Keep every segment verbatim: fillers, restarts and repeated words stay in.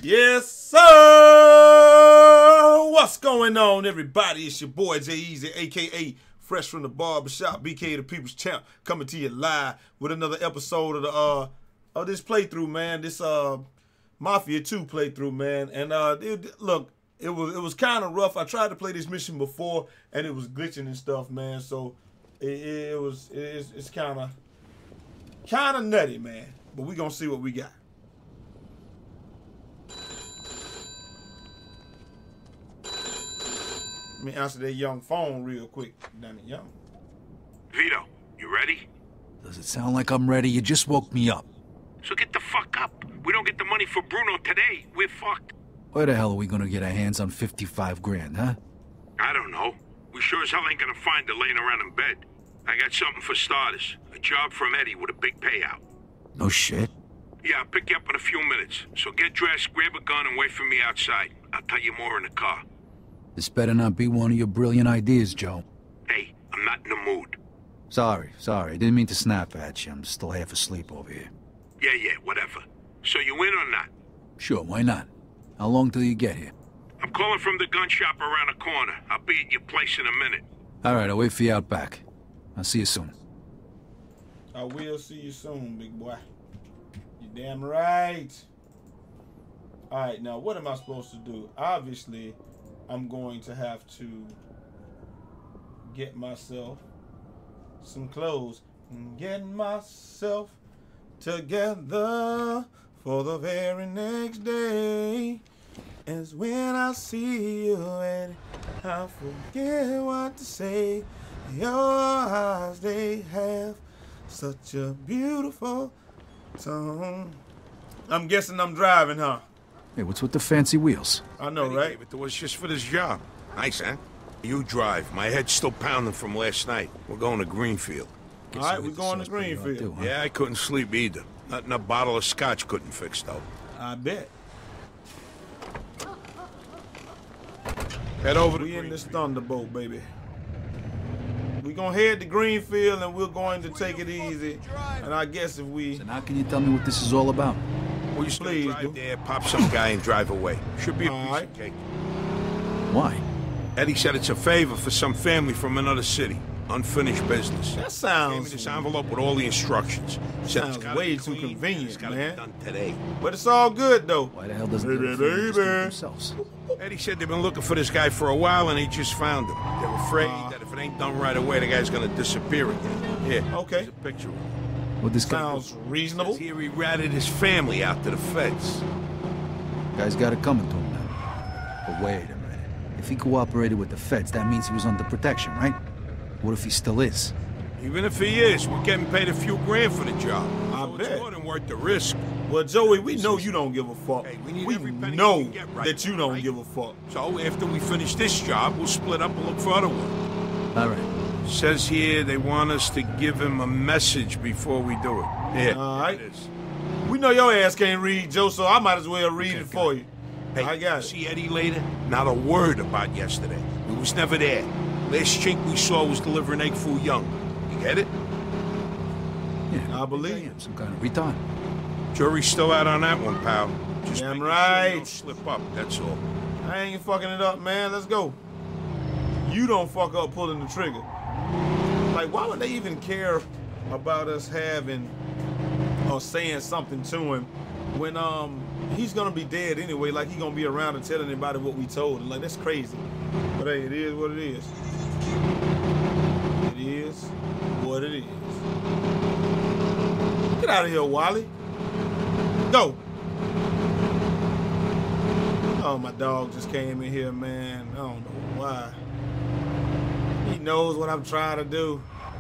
Yes, sir! What's going on, everybody? It's your boy, Jay Easy, a k a. Fresh from the Barbershop, B K the People's Champ, coming to you live with another episode of the uh of this playthrough, man. This uh Mafia two playthrough, man. And uh, it, look, it was it was kind of rough. I tried to play this mission before, and it was glitching and stuff, man. So it, it, it was it, it's, it's kind of kind of nutty, man. But we gonna see what we got. Let me answer that young phone real quick. Damn it, young. Vito, you ready? Does it sound like I'm ready? You just woke me up. So get the fuck up. We don't get the money for Bruno today, we're fucked. Where the hell are we gonna get our hands on fifty-five grand, huh? I don't know. We sure as hell ain't gonna find her laying around in bed. I got something for starters. A job from Eddie with a big payout. No shit. Yeah, I'll pick you up in a few minutes. So get dressed, grab a gun, and wait for me outside. I'll tell you more in the car. This better not be one of your brilliant ideas, Joe. Hey, I'm not in the mood. Sorry, sorry. I didn't mean to snap at you. I'm still half asleep over here. Yeah, yeah, whatever. So you in or not? Sure, why not? How long till you get here? I'm calling from the gun shop around the corner. I'll be at your place in a minute. All right, I'll wait for you out back. I'll see you soon. I will see you soon, big boy. You damn right. All right, now what am I supposed to do? Obviously, I'm going to have to get myself some clothes and get myself together for the very next day. As when I see you and I forget what to say. Your eyes, they have such a beautiful tone. I'm guessing I'm driving, huh? Hey, what's with the fancy wheels? I know, right? It was just for this job. Nice, huh? You drive. My head's still pounding from last night. We're going to Greenfield. All right, we're going to Greenfield. Do, huh? Yeah, I couldn't sleep either. Nothing a bottle of scotch couldn't fix, though. I bet. Head over to We in this Thunderbolt, baby. We're going to head to Greenfield, and we're going to take it easy. And I guess if we... So now can you tell me what this is all about? We used to Please drive do. there, pop some guy, and drive away. Should be a All piece right. of cake. Why? Eddie said it's a favor for some family from another city. Unfinished business. That Gave me sounds... this envelope with all the instructions. Said it's Sounds gotta way be too clean, convenient, it's gotta man. be done today. But it's all good, though. Why the hell doesn't Baby, the family just do it baby. themselves? Eddie said they've been looking for this guy for a while, and he just found him. They're afraid Uh, that if it ain't done right away, the guy's gonna disappear again. Here, Okay. here's a picture of him. What this guy Sounds reasonable. Here he ratted his family out to the feds. guy's got it coming to him now. But wait a minute. If he cooperated with the feds, that means he was under protection, right? What if he still is? Even if he is, we're getting paid a few grand for the job. I so bet. It's more than worth the risk. Well, Joey, we know you don't give a fuck. Hey, we need we every penny know we can get right that you now, don't right? give a fuck. So after we finish this job, we'll split up and look for other work. All right. Says here they want us to give him a message before we do it. Here, All right. here it is. We know your ass can't read, Joe, so I might as well read it for you. Hey, I got it. see Eddie later? Not a word about yesterday. He was never there. Last chink we saw was delivering egg foo young. You get it? Yeah, I believe I you. am some kind of retard. Jury's still out on that one, pal. Just Damn making right. sure you don't slip up, that's all. I ain't fucking it up, man. Let's go. You don't fuck up pulling the trigger. Like, why would they even care about us having or saying something to him when um he's gonna be dead anyway? Like, he gonna be around and tell anybody what we told him. Like, that's crazy. But hey, it is what it is. It is what it is. Get out of here, Wally. Go. Oh, my dog just came in here, man. I don't know why. He knows what I'm trying to do.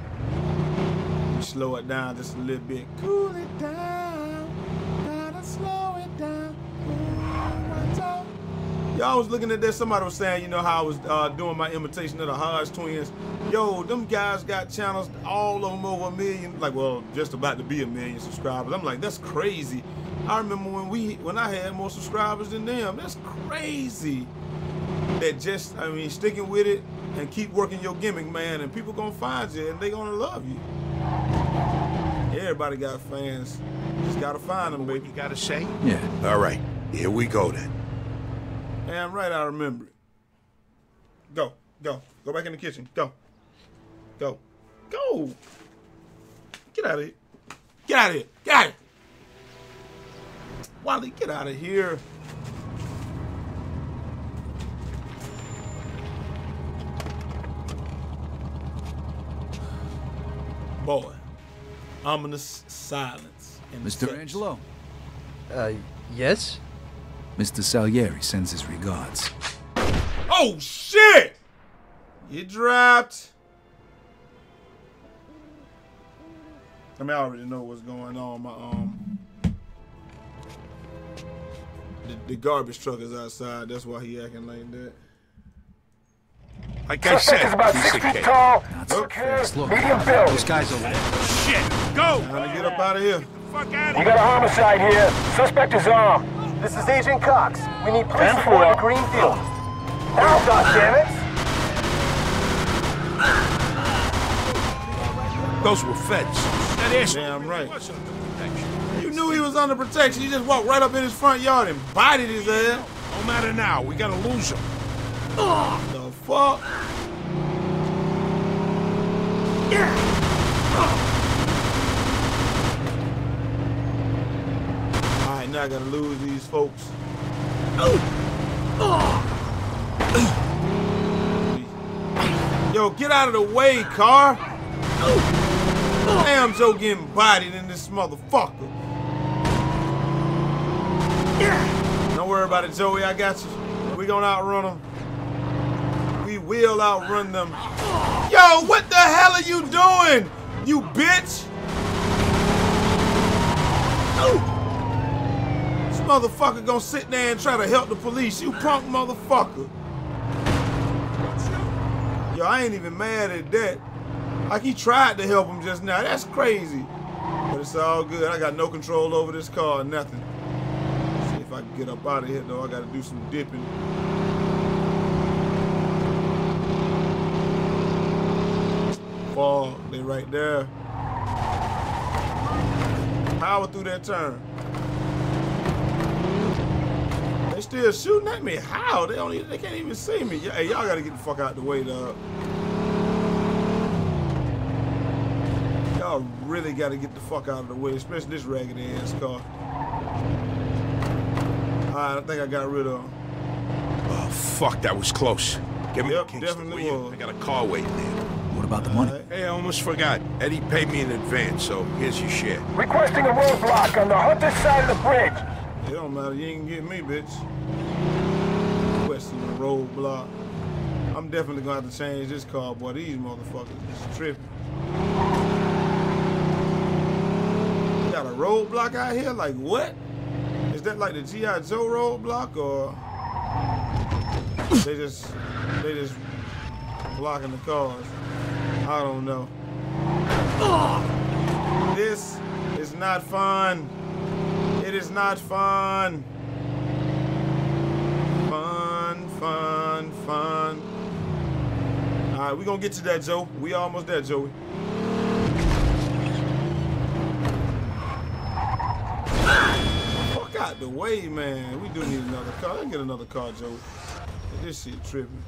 Slow it down just a little bit. Cool it down. Gotta slow it down. Y'all was looking at this. Somebody was saying, you know, how I was uh, doing my imitation of the Hodge twins. Yo, them guys got channels, all of them over a million. Like, well, just about to be a million subscribers. I'm like, that's crazy. I remember when we, when I had more subscribers than them. That's crazy. That just, I mean, sticking with it and keep working your gimmick, man, and people gonna find you and they gonna love you. Everybody got fans. Just gotta find them, What baby. you gotta say? Yeah. All right. Here we go then. Damn right, I remember it. Go, go, go back in the kitchen. Go, go, go. Get out of here. Get out of here. Get out of here. Wally, get out of here. Boy, ominous silence. Mister Angelo? Uh, yes? Mister Salieri sends his regards. Oh, shit! You dropped. I mean, I already know what's going on. My, um... The, the garbage truck is outside. That's why he acting like that. Like I said, about piece six of feet cake. tall, Not so okay, fast. Look, medium build. those guys over there. Shit, go! Time to get up out of here. Fuck out We of got a homicide here. Suspect is armed. This is Agent Cox. We need police ten support four. in Greenfield. Now, goddammit! Those were feds. That ass. Damn right. You knew he was under protection. You just walked right up in his front yard and bited his ass. No matter now, we gotta lose him. The fuck? Alright, now I gotta lose these folks. Yo, get out of the way, car. Damn, Joe getting bodied in this motherfucker. Don't worry about it, Joey. I got you. We gonna outrun them. We will outrun them. Yo, what the hell are you doing, you bitch? This motherfucker gonna sit there and try to help the police. You punk motherfucker. Yo, I ain't even mad at that. Like, he tried to help him just now. That's crazy. But it's all good. I got no control over this car or nothing. See if I can get up out of here, though. I gotta do some dipping. Fog, they right there. Power through that turn. They still shooting at me. How? They don't even, they can't even see me. Hey, y'all gotta get the fuck out the way, dog. Y'all really gotta get the fuck out of the way, especially this raggedy ass car. Alright, I think I got rid of him. Oh, fuck, that was close. Give me Yep, the Kingston, definitely will you? was. I got a car waiting there. What about the money? Alright. Hey, I almost forgot. Eddie paid me in advance, so here's your share. Requesting a roadblock on the Hunter side of the bridge. It don't matter, you ain't gonna get me, bitch. Requesting a roadblock. I'm definitely gonna have to change this car, boy. These motherfuckers is tripping. Got a roadblock out here? Like what? Is that like the G I Joe roadblock, or they just they just blocking the cars? I don't know. This is not fun. It is not fun. Fun, fun, fun. All right, we gonna get to that, Joe. We almost there, Joey. Fuck out the way, man. We do need another car. Let's get another car, Joe. This shit tripping.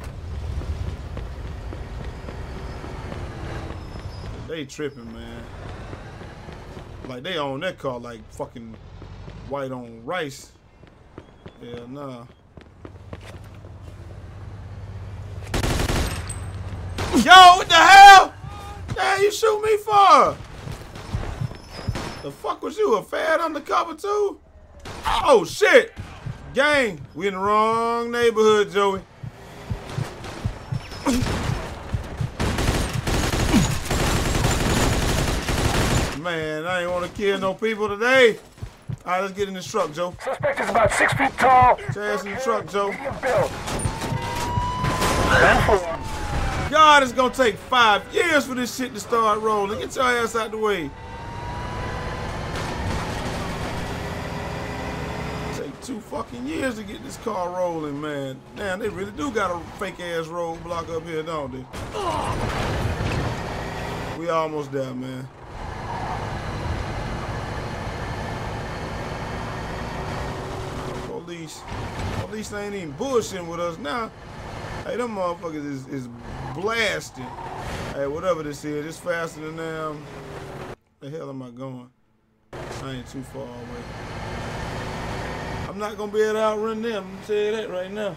They tripping, man. Like, they own that car like fucking white on rice. Yeah, nah. Yo, what the hell? Damn, you shoot me for? The fuck was you, a fad undercover too? Oh shit! Gang, we in the wrong neighborhood, Joey. Man, I ain't want to kill no people today. All right, let's get in this truck, Joe. Suspect is about six feet tall. Get your ass in the truck, Joe. Medium build. ten four. God, it's gonna take five years for this shit to start rolling. Get your ass out the way. Take two fucking years to get this car rolling, man. Damn, they really do got a fake ass roadblock up here, don't they? We almost there, man. Police. police. Police ain't even bullshitting with us now. Hey, them motherfuckers is, is blasting. Hey, whatever this is, it's faster than them. The hell am I going? I ain't too far away. I'm not gonna be able to outrun them. I'm gonna tell you that right now.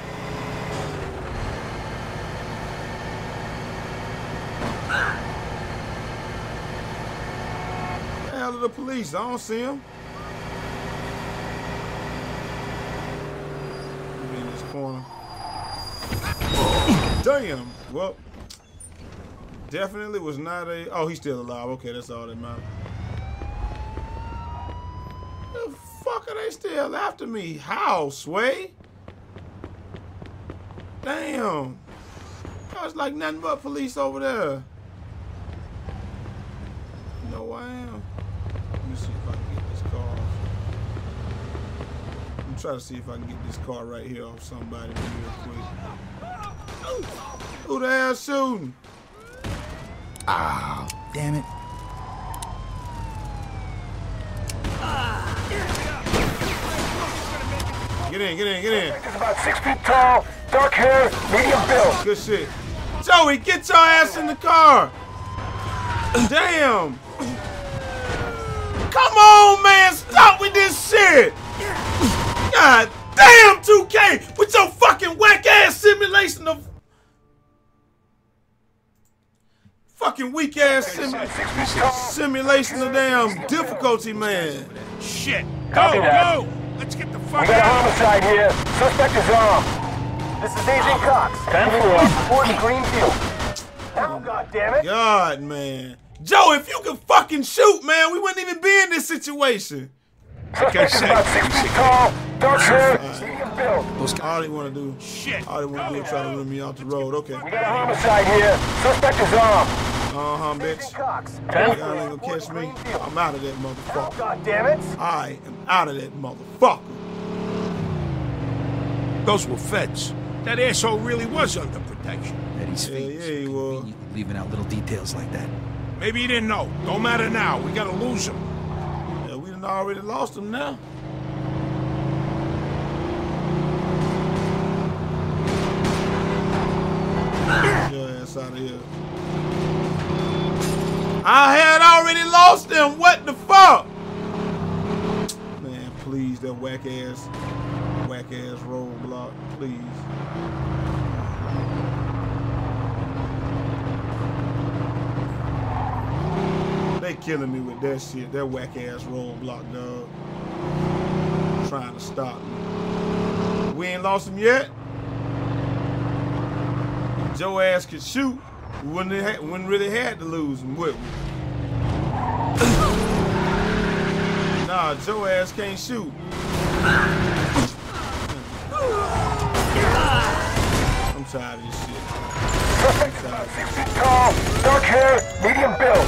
The hell are the police? I don't see them. Be in this corner. Damn. Well, definitely was not a. Oh, he's still alive. Okay, that's all that matters. The fuck are they still after me? How, Sway? Damn. There's like nothing but police over there. You know who I am? Let me see if I can get this car. I'm trying to see if I can get this car right here off somebody real quick. Who the hell shooting? Ah, damn it. Get in, get in, get in. He's about six feet tall, dark hair, medium build. Good shit. Joey, get your ass in the car. Damn. Come on, man. Stop with this shit. God damn, two K. With your fucking whack ass simulation of. Fucking weak ass sim simulation of damn difficulty, man. Shit. Go, go. Let's get the fuck We got a out. homicide here. Suspect is armed. This is Agent Cox. ten four. Report in Greenfield. Now, goddammit. God, man. Joe, if you could fucking shoot, man, we wouldn't even be in this situation. Suspect is about six feet tall, dark hair, medium build. All they want to do, Shit. all they want to do is try to run me off the road. Okay. We got a homicide here. Suspect is armed. Uh-huh, bitch. Agent Cox. Y'all ain't gonna catch me. I'm out of that Now, motherfucker. goddammit. I am out of that motherfucker. Those were feds. That asshole really was under protection. Eddie's Yeah, fate yeah, is he so was. convenient, leaving out little details like that. Maybe he didn't know. Don't matter now. We gotta lose him. Yeah, we done already lost him now. Get your ass out of here. I had already lost him. What the fuck? Man, please, that whack ass, whack ass roadblock, please. They killing me with that shit. That whack ass roadblock, dog. Trying to stop me. We ain't lost him yet. If Joe ass could shoot, we wouldn't, have, wouldn't really had to lose him, would we? Nah, Joe ass can't shoot. I'm tired of this shit. Suspect is about six feet tall, dark hair, medium build.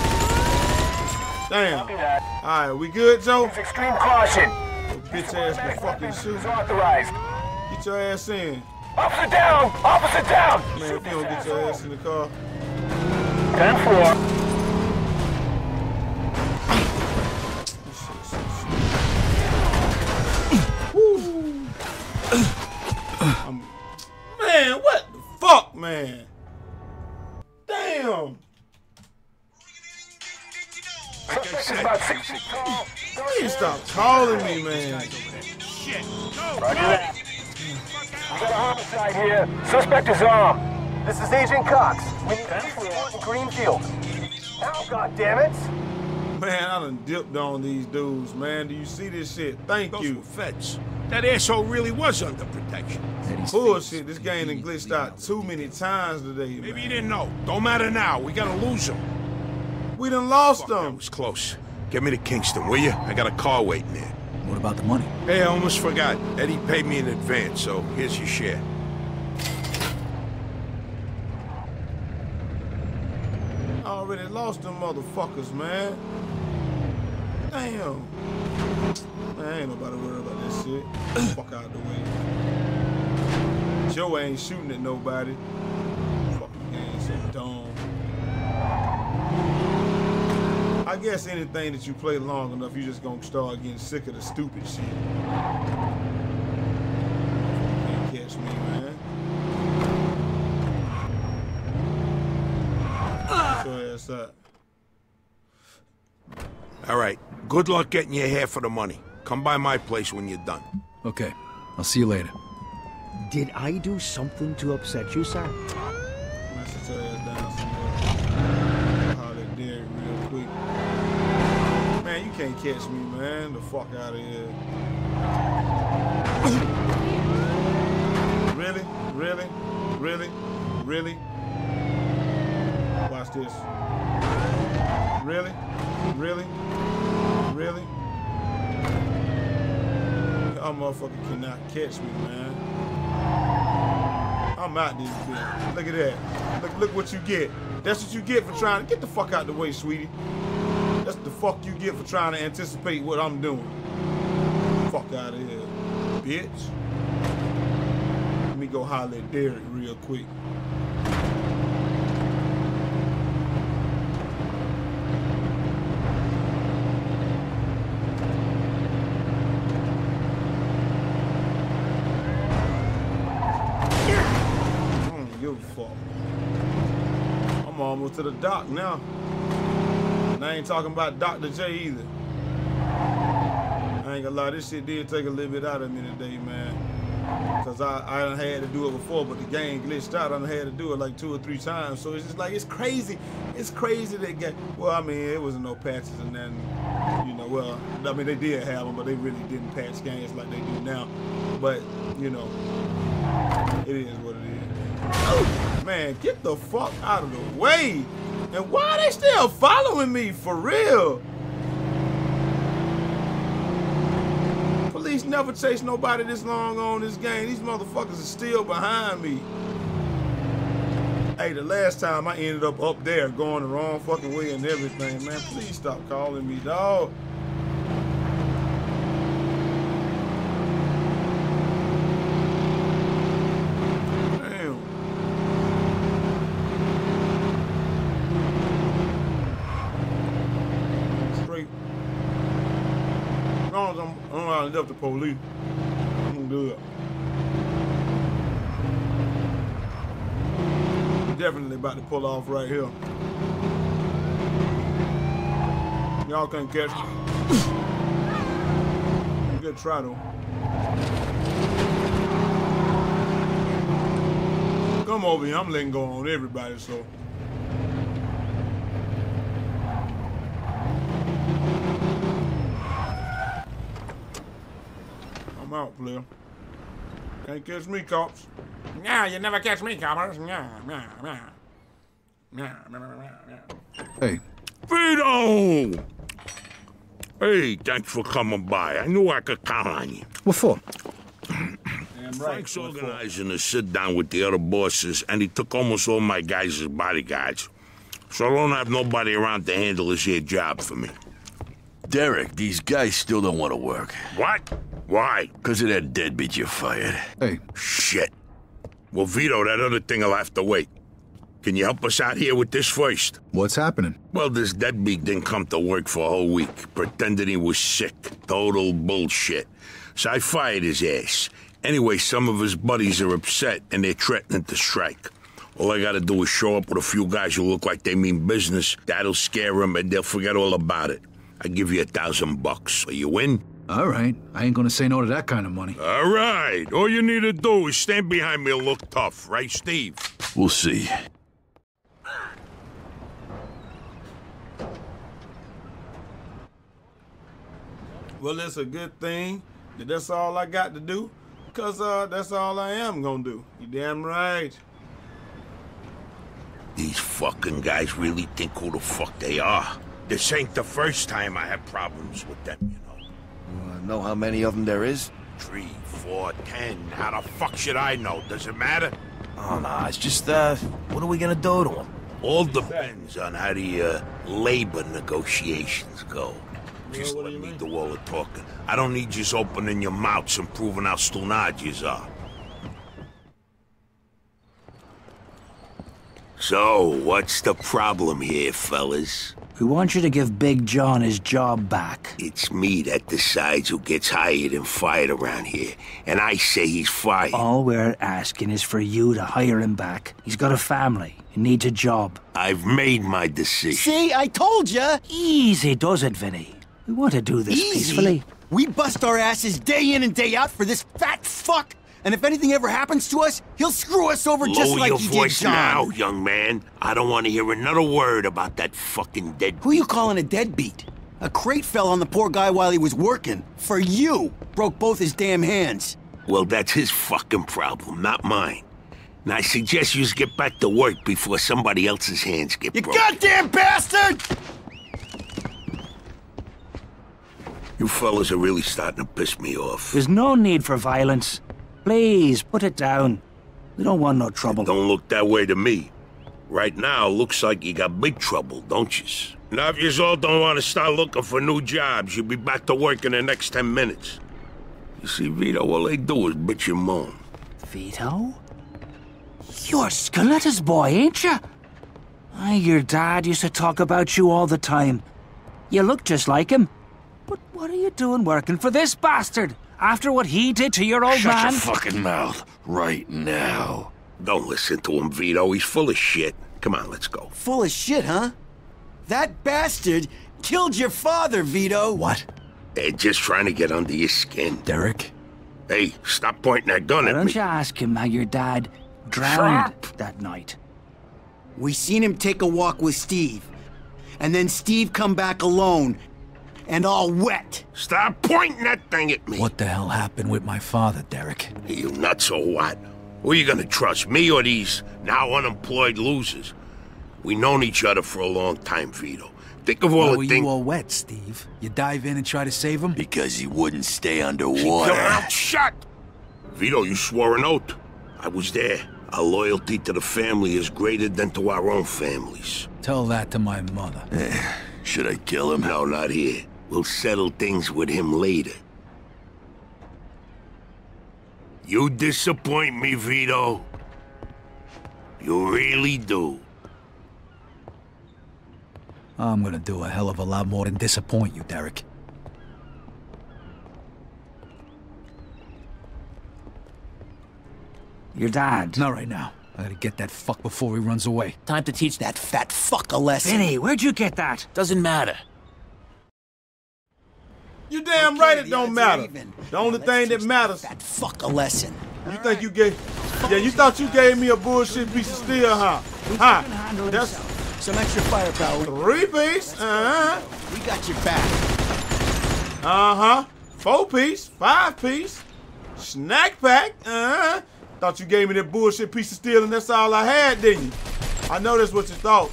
Damn. Alright, we good, Joe? Use extreme caution. Bitch ass can fucking shoot. Is authorized. Get your ass in. Officer down! Officer down! Man, if you don't get your ass in the car. ten four. This shit's so shit. Woo. I'm, man, what the fuck, man? Damn. Like I Suspect is said, about six feet tall. You stop calling me, man. shit. Go, Roger go. that. We got a homicide here. Suspect is armed. This is Agent Cox. We need ten four. report in Greenfield. Now, goddammit. Man, I done dipped on these dudes, man. Do you see this shit? Thank Those you. were feds. That asshole really was under protection. Eddie's Bullshit. fate This is game done convenient, glitched leaving out too many times today, Maybe he man. didn't know. Don't matter now. We gotta lose him. We done lost Fuck, that them. was close. Get me to Kingston, will you? I got a car waiting there. What about the money? Hey, I almost forgot. Eddie paid me in advance, so here's your share. I already lost them motherfuckers, man. Damn. Man, ain't nobody worried about that shit. Fuck out the way. Joe ain't shooting at nobody. Fucking game so dumb. I guess anything that you play long enough, you just gonna start getting sick of the stupid shit. west side. All right. Good luck getting your half of the money. Come by my place when you're done. Okay. I'll see you later. Did I do something to upset you, sir? Man, sit your ass down somewhere. Holler at Derek real quick. Man, you can't catch me, man. The fuck out of here. Really? Really? Really? Really? Watch this. Really? Really? Really? Y'all motherfucker cannot catch me, man. I'm out this bitch. Look at that. Look, look what you get. That's what you get for trying to get the fuck out the way, sweetie. That's the fuck you get for trying to anticipate what I'm doing. Fuck out of here, bitch. Let me go holler at Derek real quick. I'm almost to the dock now. And I ain't talking about Doctor J either. I ain't gonna lie, this shit did take a little bit out of me today, man. Cause I, I done had to do it before, but the game glitched out. I done had to do it like two or three times. So it's just like, it's crazy. It's crazy that game. Well, I mean, it wasn't no patches and nothing. You know, well, I mean, they did have them, but they really didn't patch games like they do now. But, you know, it is what it is. Man, get the fuck out of the way. And why are they still following me, for real? Police never chase nobody this long on this game. These motherfuckers are still behind me. Hey, the last time I ended up up there going the wrong fucking way and everything, man. Please stop calling me, dog. I left the police. I'm good. Definitely about to pull off right here. Y'all can't catch me. Good try though. Come over here. I'm letting go on everybody, so. Out, player. Can't catch me, cops. Yeah, you never catch me, coppers. Yeah, yeah, yeah. Yeah, yeah, yeah. Hey. Vito! Hey, thanks for coming by. I knew I could count on you. What for? Damn right. Frank's organizing a sit-down with the other bosses, and he took almost all my guys as bodyguards. So I don't have nobody around to handle this here job for me. Derek, these guys still don't want to work. What? Why? Because of that deadbeat you fired. Hey. Shit. Well, Vito, that other thing will have to wait. Can you help us out here with this first? What's happening? Well, this deadbeat didn't come to work for a whole week, pretending he was sick. Total bullshit. So I fired his ass. Anyway, some of his buddies are upset, and they're threatening to strike. All I gotta do is show up with a few guys who look like they mean business. That'll scare them, and they'll forget all about it. I give you a thousand bucks. So you win? All right. I ain't gonna say no to that kind of money. All right. All you need to do is stand behind me and look tough, right, Steve? We'll see. Well, it's a good thing that that's all I got to do, because uh, that's all I am gonna do. You damn right. These fucking guys really think who the fuck they are. This ain't the first time I have problems with them, you know. Uh, know how many of them there is? Three, four, ten. How the fuck should I know? Does it matter? Oh, no, it's just, uh, what are we gonna do to them? All depends on how the, uh, labor negotiations go. Just Well, let do me mean? do all the talking. I don't need you opening your mouths and proving how stunad yous are. So, what's the problem here, fellas? We want you to give Big John his job back. It's me that decides who gets hired and fired around here, and I say he's fired. All we're asking is for you to hire him back. He's got a family. He needs a job. I've made my decision. See, I told ya! Easy does it, Vinny. We want to do this Easy? peacefully. We bust our asses day in and day out for this fat fuck, and if anything ever happens to us, he'll screw us over Lower just like your he voice did John. now, young man. I don't want to hear another word about that fucking dead. Who you calling a deadbeat? A crate fell on the poor guy while he was working. For you. Broke both his damn hands. Well, that's his fucking problem, not mine. And I suggest you get back to work before somebody else's hands get You broken. goddamn bastard! You fellas are really starting to piss me off. There's no need for violence. Please, put it down. We don't want no trouble. Don't look that way to me. Right now, looks like you got big trouble, don't yous? Now, if yous all don't want to start looking for new jobs, you'll be back to work in the next ten minutes. You see, Vito, all they do is bitch and moan. Vito? You're Scaletta's boy, ain't you? Aye, your dad used to talk about you all the time. You look just like him. But what are you doing working for this bastard? After what he did to your old Shut man? your fucking mouth right now. Don't listen to him, Vito. He's full of shit. Come on, let's go. Full of shit, huh? That bastard killed your father, Vito. What? They're just trying to get under your skin. Derek? Hey, stop pointing that gun Why at don't me. you ask him how your dad drowned that night? We seen him take a walk with Steve. And then Steve come back alone. And all wet. Stop pointing that thing at me. What the hell happened with my father, Derek? You nuts or what? Who are you gonna trust, me or these now unemployed losers? We known each other for a long time, Vito. Think of all Why the were things. you all wet, Steve? You dive in and try to save him? Because he wouldn't stay Keep underwater. your mouth shut! Vito, you swore an oath. I was there. Our loyalty to the family is greater than to our own families. Tell that to my mother. Should I kill him? No, not here. We'll settle things with him later. You disappoint me, Vito. You really do. I'm gonna do a hell of a lot more than disappoint you, Derek. Your dad? Not right now. I gotta get that fuck before he runs away. Time to teach that fat fuck a lesson. Vinny, where'd you get that? Doesn't matter. You damn Okay, right it the don't odds matter. are even. The only Now, let's thing that teach matters. That fuck a lesson. You think you gave? Yeah, you thought you gave me a bullshit piece of steel, huh? Huh? That's Some extra firepower. three piece. Uh huh. We got your back. Uh huh. Four piece. Five piece. Snack pack. Uh huh. Thought you gave me that bullshit piece of steel and that's all I had, didn't you? I know that's what you thought.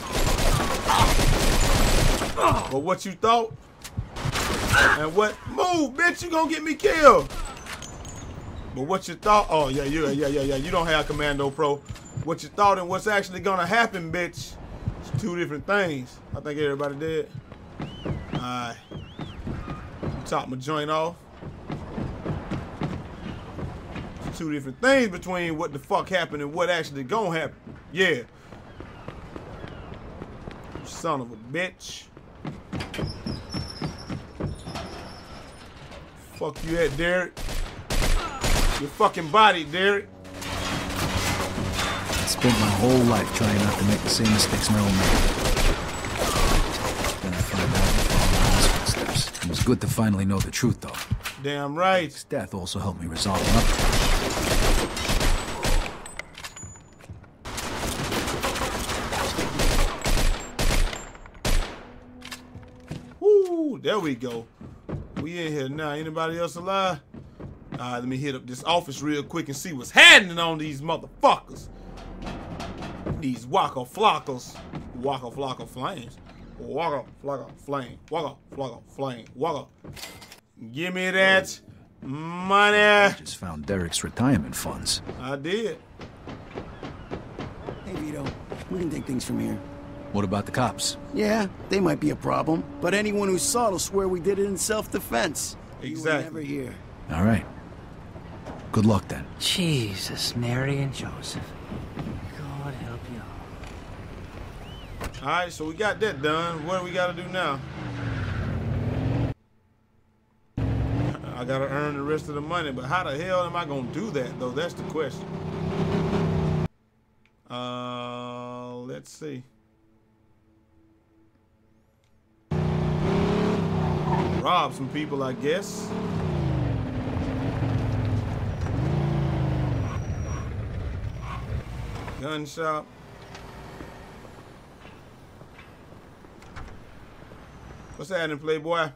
But what you thought? And what? Move, bitch! You gonna get me killed. But what you thought? Oh yeah, yeah, yeah, yeah, yeah. You don't have Commando Pro. What you thought and what's actually gonna happen, bitch? It's two different things. I think everybody did. All right. Top my joint off. It's two different things between what the fuck happened and what actually gonna happen. Yeah. Son of a bitch. Fuck you at, Derek. Your fucking body, Derek. I spent my whole life trying not to make the same mistakes my old man did. Then I found out and followed his footsteps. It was good to finally know the truth, though. Damn right. His death also helped me resolve another problem. Woo, there we go. We in here now. Anybody else alive? All right, let me hit up this office real quick and see what's happening on these motherfuckers. These waka flockers. Waka flocka flames. Waka flocka flame. Waka flocka flame. Waka. Give me that money. I just found Derek's retirement funds. I did. Hey, Vito. We can take things from here. What about the cops? Yeah, they might be a problem, but anyone who saw it'll swear we did it in self-defense. Exactly. You were never here. All right. Good luck, then. Jesus, Mary and Joseph. God help you all. All right, so we got that done. What do we got to do now? I got to earn the rest of the money, but how the hell am I going to do that, though? That's the question. Uh, let's see. Rob some people, I guess. Gun shop. What's happening, Playboy?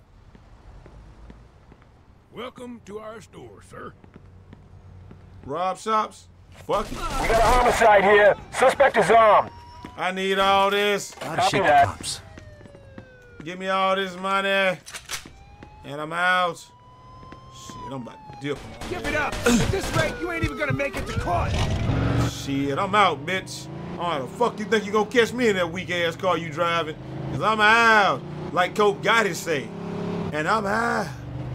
Welcome to our store, sir. Rob shops? Fuck it. We got a homicide here. Suspect is armed. I need all this. Gotta shake the cops. Give me all this money. And I'm out. Shit, I'm about to dip. Give it up. At this rate, you ain't even gonna make it to court. Shit, I'm out, bitch. How the fuck you think you gonna catch me in that weak ass car you driving? Cause I'm out. Like Coke Gotti say. And I'm out.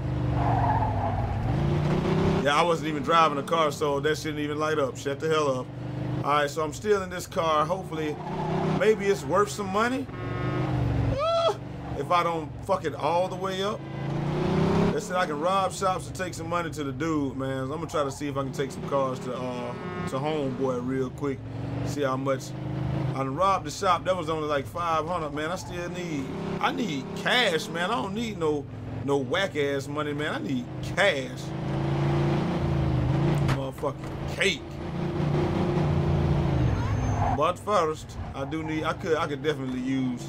Yeah, I wasn't even driving a car, so that shouldn't even light up. Shut the hell up. All right, so I'm still in this car. Hopefully, maybe it's worth some money. Ah, if I don't fuck it all the way up. They said I can rob shops and take some money to the dude, man. So I'm gonna try to see if I can take some cars to uh to homeboy real quick. See how much. I done robbed the shop. That was only like five hundred, man. I still need. I need cash, man. I don't need no no whack ass money, man. I need cash. Motherfucking cake. But first, I do need. I could. I could definitely use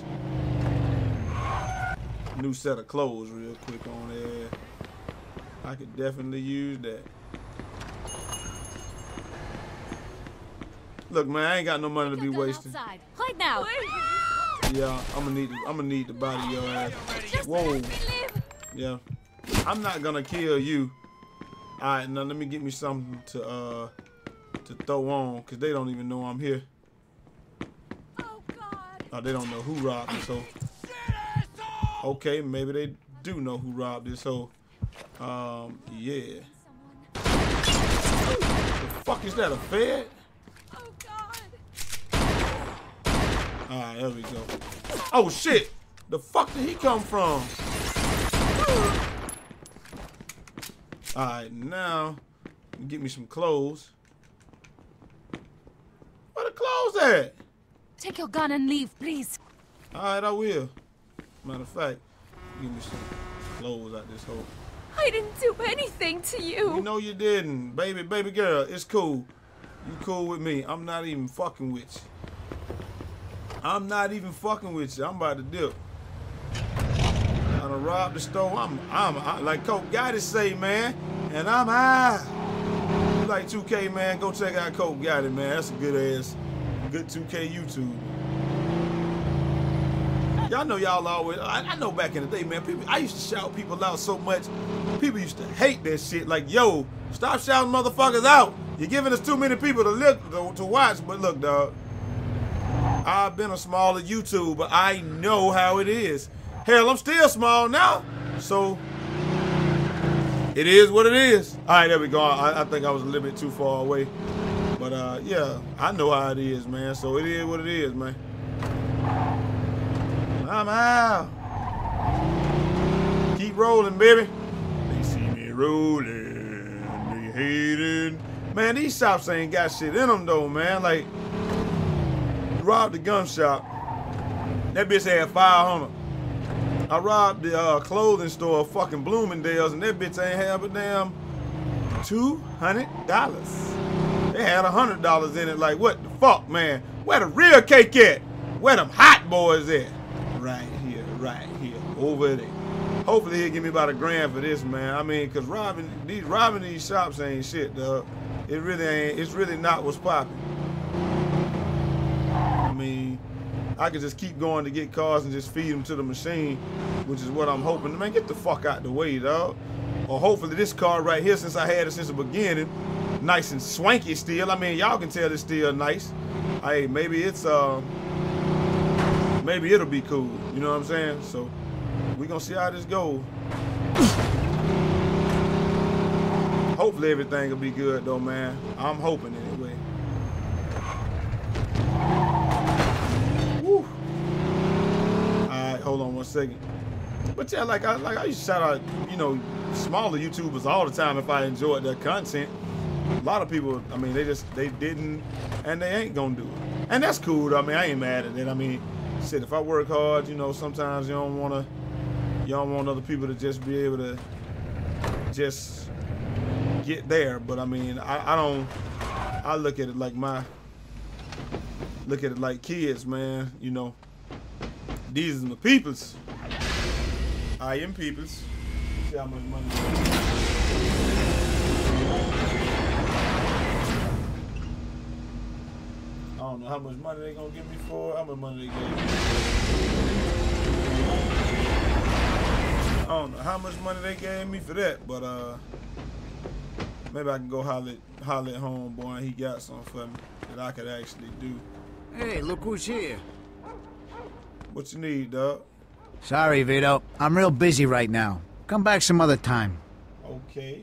a new set of clothes real quick on there. I could definitely use that. Look, man, I ain't got no money to be wasting. Outside. Hide now. Yeah, I'm gonna need. To, I'm gonna need to body your ass. Whoa. Yeah, I'm not gonna kill you. All right, now let me get me something to uh to throw on, cause they don't even know I'm here. Oh God. Oh, they don't know who robbed this hoe. Okay, maybe they do know who robbed this hoe. Um, yeah. The fuck is that, a Fed? Oh God. All right, there we go. Oh shit! The fuck did he come from? All right, now get me some clothes. Where the clothes at? Take your gun and leave, please. All right, I will. Matter of fact, give me some clothes out this hole. I didn't do anything to you. You know you didn't, baby, baby girl. It's cool. You cool with me. I'm not even fucking with you. I'm not even fucking with you. I'm about to dip. I done robbed the store. I'm, I'm, I, like Coke Gotti say, man. And I'm high. You like two K, man? Go check out Coke Gotti, man. That's a good ass, good two K YouTube. Y'all know y'all always. I, I know back in the day, man. People, I used to shout people out so much. People used to hate that shit. Like, yo, stop shouting motherfuckers out. You're giving us too many people to look to, to watch. But look, dog. I've been a smaller YouTuber. I know how it is. Hell, I'm still small now, so it is what it is. All right, there we go. I, I think I was a little bit too far away, but uh, yeah, I know how it is, man. So it is what it is, man. I'm out. Keep rolling, baby. They see me rolling. They hating. Man, these shops ain't got shit in them though, man. Like, robbed the gun shop. That bitch had five hundred. I robbed the uh, clothing store, fucking Bloomingdale's, and that bitch ain't have a damn two hundred dollars. They had a hundred dollars in it. Like, what the fuck, man? Where the real cake at? Where them hot boys at? Right here, right here, over there. Hopefully he'll give me about a grand for this, man. I mean, cause robbing these robbing these shops ain't shit, dog. It really ain't. It's really not what's popping. I mean, I could just keep going to get cars and just feed them to the machine, which is what I'm hoping. Man, get the fuck out the way, dog. Or hopefully this car right here, since I had it since the beginning, nice and swanky still. I mean, y'all can tell it's still nice. Hey, maybe it's uh, maybe it'll be cool. You know what I'm saying? So we gonna see how this goes. Hopefully everything will be good though, man. I'm hoping anyway. Woo. hold on one second. But yeah, like I like I used to shout out, you know, smaller YouTubers all the time if I enjoyed their content. A lot of people, I mean, they just they didn't, and they ain't gonna do it, and that's cool. I mean, I ain't mad at it. I mean, shit, if I work hard, you know, sometimes you don't wanna, you don't want other people to just be able to just get there. But I mean, I, I don't. I look at it like my, look at it like kids, man. You know, these are my peoples. I am peoples. See how much money. I don't know how much money they gonna give me for. How much money they gave me? I don't know how much money they gave me for that, but uh, maybe I can go holler at, holler at homeboy and he got something for me that I could actually do. Hey, look who's here. What you need, dog? Sorry, Vito. I'm real busy right now. Come back some other time. Okay.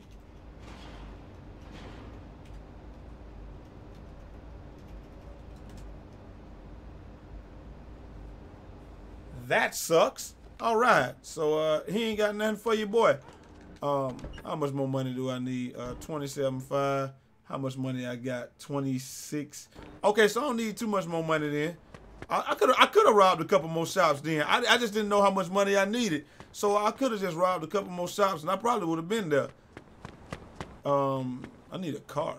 That sucks. All right. So uh, he ain't got nothing for you, boy. Um, how much more money do I need? Uh, twenty-seven five. How much money I got? twenty-six. Okay, so I don't need too much more money then. I could I could have robbed a couple more shops then. I, I just didn't know how much money I needed. So I could have just robbed a couple more shops and I probably would have been there. Um, I need a car.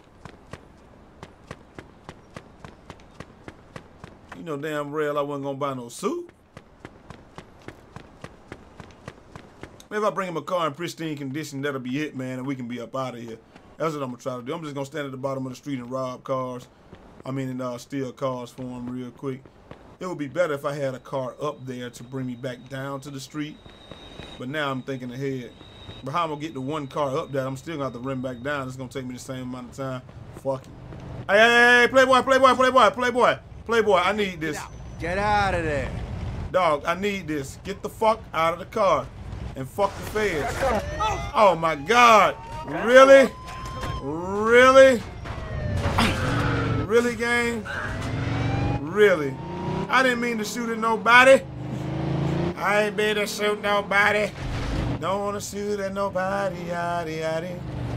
You know damn real I wasn't gonna buy no suit. Maybe if I bring him a car in pristine condition, that'll be it, man, and we can be up out of here. That's what I'm gonna try to do. I'm just gonna stand at the bottom of the street and rob cars. I mean, uh, steal cars for him real quick. It would be better if I had a car up there to bring me back down to the street. But now I'm thinking ahead. But how I'm gonna get the one car up there, I'm still gonna have to run back down. It's gonna take me the same amount of time. Fuck it. Hey, hey, hey, Playboy, Playboy, Playboy, Playboy, Playboy, I need this. Get out of there. Dog, I need this. Get the fuck out of the car. And fuck the feds. Oh my God. Really? Really? Really, gang? Really? I didn't mean to shoot at nobody. I ain't mean to shoot nobody. Don't want to shoot at nobody. Yaddy, yaddy.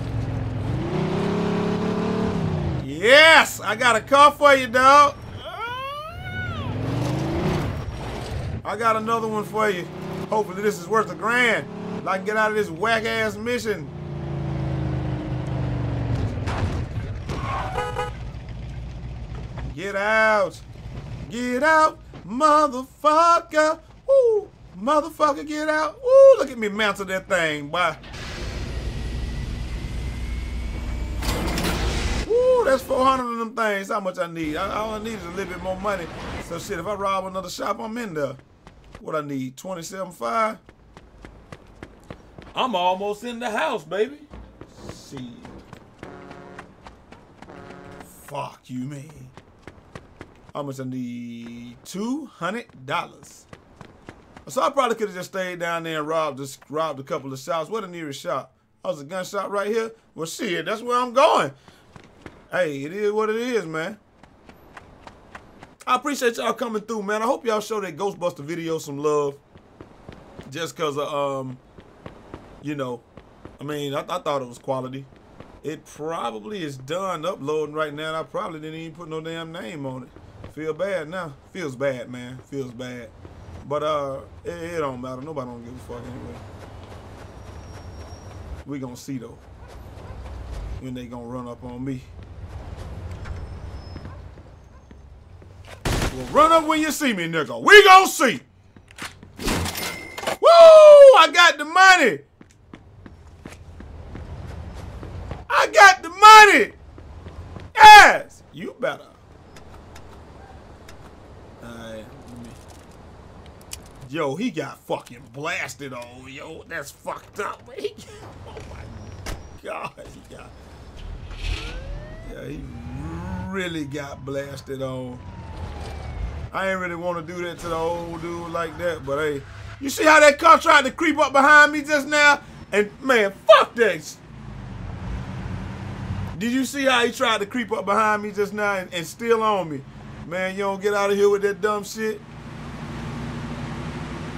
Yes! I got a car for you, dog. I got another one for you. Hopefully this is worth a grand. I can get out of this whack-ass mission. Get out. Get out, motherfucker. Woo, motherfucker, get out. Woo, look at me mounting that thing, boy. Woo, that's four hundred of them things. How much I need? I, all I need is a little bit more money. So shit, if I rob another shop, I'm in there. What I need, twenty-seven five? I'm almost in the house, baby. See. Fuck you, man. How much I need? two hundred dollars. So I probably could have just stayed down there and robbed, just robbed a couple of shops. Where the nearest shop? Oh, there's a gun shop right here? Well, shit, that's where I'm going. Hey, it is what it is, man. I appreciate y'all coming through, man. I hope y'all show that Ghostbuster video some love. Just because of, um, you know, I mean, I, I thought it was quality. It probably is done uploading right now, and I probably didn't even put no damn name on it. Feel bad now. Feels bad, man. Feels bad. But uh, it, it don't matter. Nobody don't give a fuck anyway. We gonna see though when they gonna run up on me. Well, run up when you see me, nigga. We gonna see. Woo! I got the money. I got the money. Yes, you better. Yo, he got fucking blasted on. Yo, that's fucked up. Man. Oh my God, he got. Yeah, he really got blasted on. I ain't really want to do that to the old dude like that, but hey, you see how that car tried to creep up behind me just now? And man, fuck that. Did you see how he tried to creep up behind me just now and, and steal on me? Man, you don't get out of here with that dumb shit.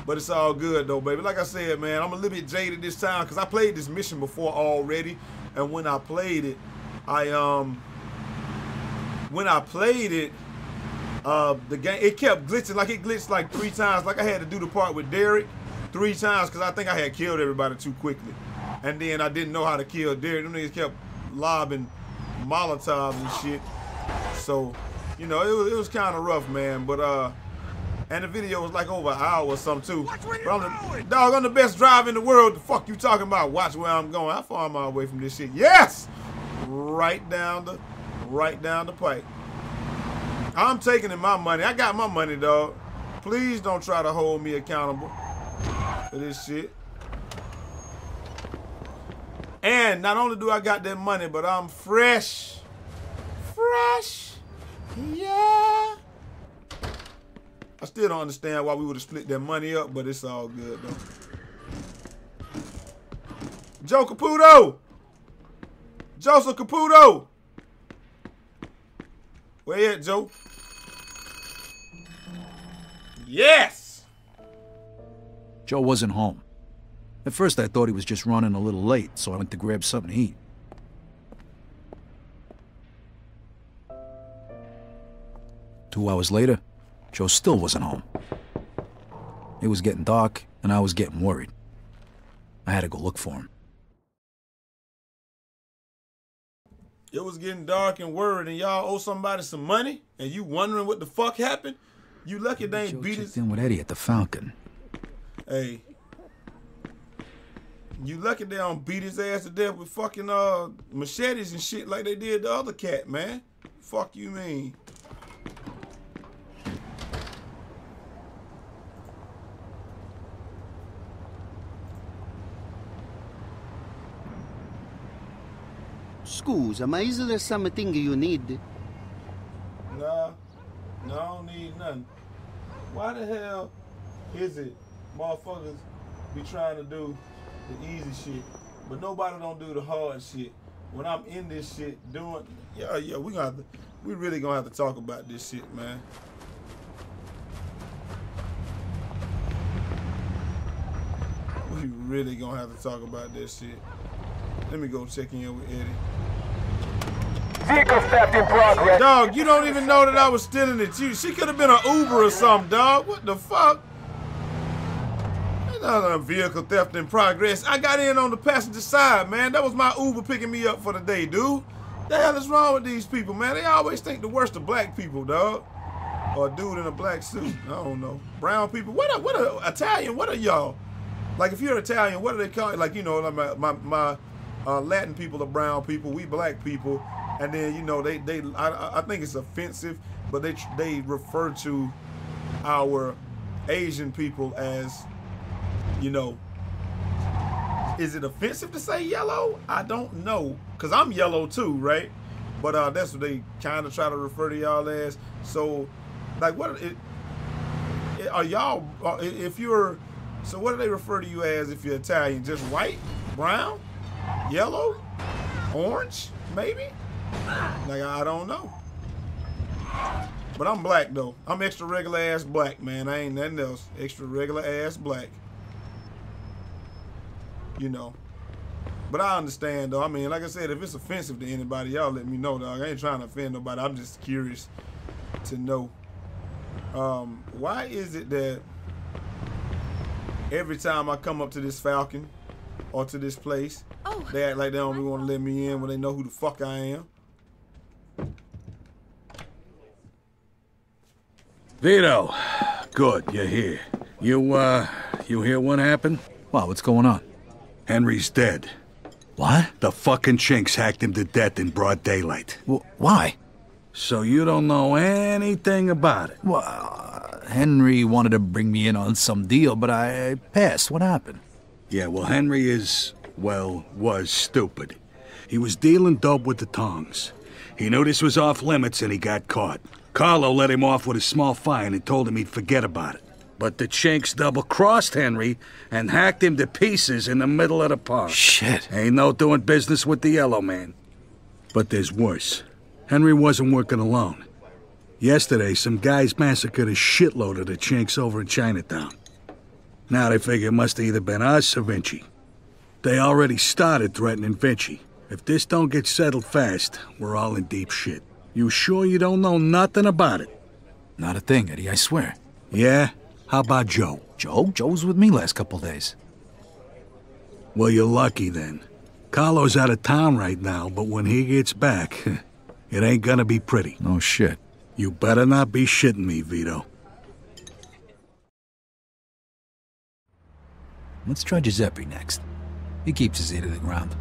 But it's all good though, baby. Like I said, man, I'm a little bit jaded this time because I played this mission before already. And when I played it, I um when I played it, uh the game it kept glitching. Like it glitched like three times. Like I had to do the part with Derek three times because I think I had killed everybody too quickly. And then I didn't know how to kill Derek. Them niggas kept lobbing Molotovs and shit. So, you know, it was, it was kind of rough, man. But, uh, and the video was like over an hour or something, too. But I'm the, dog, I'm the best driver in the world. The fuck you talking about? Watch where I'm going. How far am I away from this shit? Yes! Right down the, right down the pipe. I'm taking in my money. I got my money, dog. Please don't try to hold me accountable for this shit. And not only do I got that money, but I'm fresh. Fresh. Yeah. I still don't understand why we would have split that money up, but it's all good, though. Joe Caputo. Joseph Caputo. Where you at, Joe? Yes. Joe wasn't home. At first I thought he was just running a little late, so I went to grab something to eat. Two hours later, Joe still wasn't home. It was getting dark, and I was getting worried. I had to go look for him. It was getting dark and worried, and y'all owe somebody some money, and you wondering what the fuck happened? You lucky they ain't beat us. Joe checked in with Eddie at the Falcon. Hey. You lucky they don't beat his ass to death with fucking uh machetes and shit like they did the other cat, man. Fuck you mean? Scusa, ma is there something you need? Nah, no, I don't need nothing. Why the hell is it motherfuckers be trying to do the easy shit, but nobody don't do the hard shit? When I'm in this shit doing, yeah, yeah, we gonna have to, we really gonna have to talk about this shit, man. We really gonna have to talk about this shit. Let me go check in with Eddie. Vehicle theft in progress. Dog, you don't even know that I was stealing it. You, she could have been an Uber or something, dog. What the fuck? Ain't not a vehicle theft in progress. I got in on the passenger side, man. That was my Uber picking me up for the day, dude. The hell is wrong with these people, man? They always think the worst of black people, dog. Or a dude in a black suit. I don't know. Brown people. What a, what a Italian? What are y'all? Like, if you're Italian, what do they call it? Like, you know, like my my, my uh, Latin people are brown people. We black people. And then, you know, they, they I, I think it's offensive, but they they refer to our Asian people as, you know, is it offensive to say yellow? I don't know, because I'm yellow too, right? But uh, that's what they kind of try to refer to y'all as. So, like, what it, it, are y'all, if you're, so what do they refer to you as if you're Italian? Just white, brown, yellow, orange, maybe? Like, I don't know. But I'm black, though. I'm extra regular ass black, man. I ain't nothing else. Extra regular ass black. You know. But I understand, though. I mean, like I said, if it's offensive to anybody, y'all let me know, dog. I ain't trying to offend nobody. I'm just curious to know. Um, why is it that every time I come up to this Falcon or to this place, oh, they act like they don't want to let me in when they know who the fuck I am? Vito, good, you're here. You, uh, you hear what happened? Wow, what's going on? Henry's dead. What? The fucking chinks hacked him to death in broad daylight. Well, why? So you don't know anything about it? Well, uh, Henry wanted to bring me in on some deal, but I passed. What happened? Yeah, well, Henry is, well, was stupid. He was dealing dope with the tongs. He knew this was off limits and he got caught. Carlo let him off with a small fine and told him he'd forget about it. But the chinks double-crossed Henry and hacked him to pieces in the middle of the park. Shit. Ain't no doing business with the yellow man. But there's worse. Henry wasn't working alone. Yesterday, some guys massacred a shitload of the chinks over in Chinatown. Now they figure it must have either been us or Vinci. They already started threatening Vinci. If this don't get settled fast, we're all in deep shit. You sure you don't know nothing about it? Not a thing, Eddie, I swear. Yeah? How about Joe? Joe? Joe was with me last couple days. Well, you're lucky then. Carlo's out of town right now, but when he gets back, it ain't gonna be pretty. No shit. You better not be shitting me, Vito. Let's try Giuseppe next. He keeps his ear to the ground.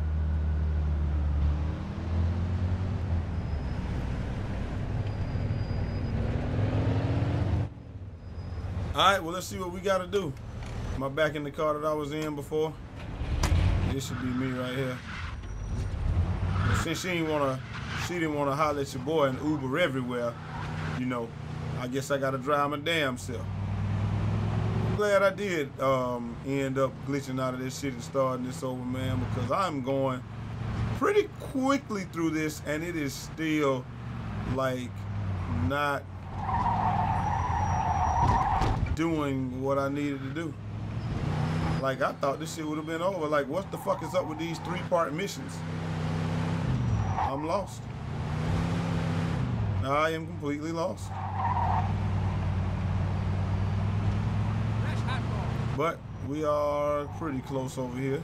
Alright, well, let's see what we gotta do. Am I back in the car that I was in before? This should be me right here. But since she didn't wanna, she didn't wanna holler at your boy and Uber everywhere, you know, I guess I gotta drive my damn self. I'm glad I did um, end up glitching out of this shit and starting this over, man, because I'm going pretty quickly through this, and it is still like not doing what I needed to do. Like, I thought this shit would have been over. Like, what the fuck is up with these three-part missions? I'm lost. I am completely lost. But we are pretty close over here.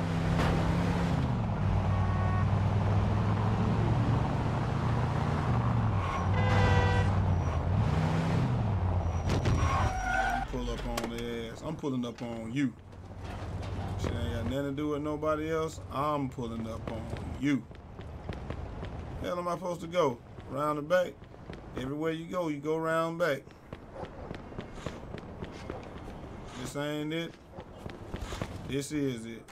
Pull up on the ass. I'm pulling up on you. Shit ain't got nothing to do with nobody else. I'm pulling up on you. Hell am I supposed to go? Around the back? Everywhere you go, you go around back. This ain't it. This is it.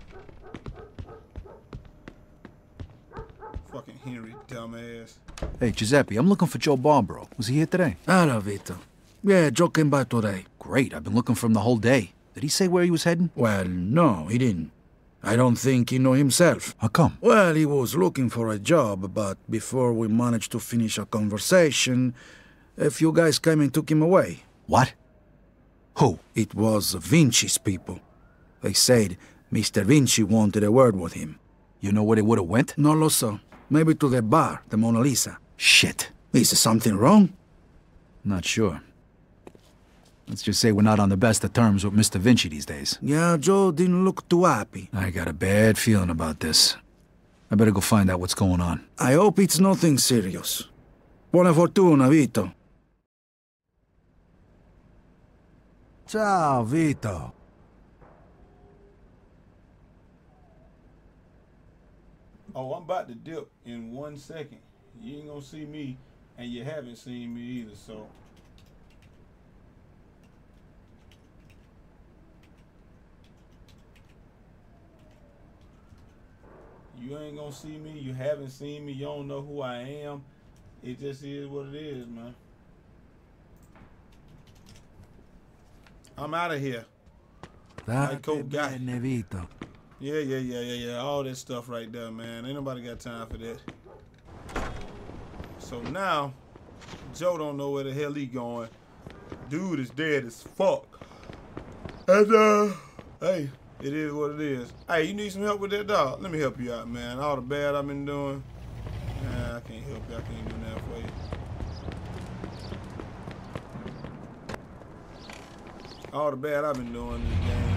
Fucking Henry, dumbass. Hey, Giuseppe, I'm looking for Joe Barbaro. Was he here today? Hello, Vito. Yeah, Joe came by today. Great, I've been looking for him the whole day. Did he say where he was heading? Well, no, he didn't. I don't think he know himself. How come? Well, he was looking for a job, but before we managed to finish a conversation, a few guys came and took him away. What? Who? It was Vinci's people. They said Mister Vinci wanted a word with him. You know where they would have went? No lo so. Maybe to the bar, the Mona Lisa. Shit. Is something wrong? Not sure. Let's just say we're not on the best of terms with Mister Vinci these days. Yeah, Joe didn't look too happy. I got a bad feeling about this. I better go find out what's going on. I hope it's nothing serious. Buona fortuna, Vito. Ciao, Vito. Oh, I'm about to dip in one second. You ain't gonna see me, and you haven't seen me either, so. You ain't gonna see me, you haven't seen me, you don't know who I am. It just is what it is, man. I'm out of here. Night coat guy. Vito. Yeah, yeah, yeah, yeah, yeah. All that stuff right there, man. Ain't nobody got time for that. So now, Joe don't know where the hell he going. Dude is dead as fuck. And, uh, hey, it is what it is. Hey, you need some help with that dog? Let me help you out, man. All the bad I've been doing. Nah, I can't help you. I can't do that for you. All the bad I've been doing in this game.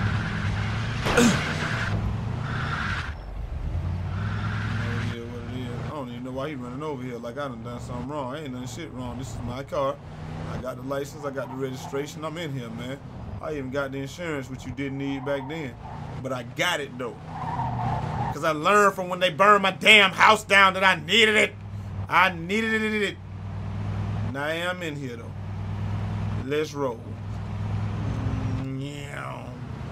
I don't even know why he running over here like I done done something wrong. I ain't done shit wrong. This is my car. I got the license. I got the registration. I'm in here, man. I even got the insurance, which you didn't need back then. But I got it, though. Because I learned from when they burned my damn house down that I needed it. I needed it. Now I am in here, though. Let's roll. Yeah.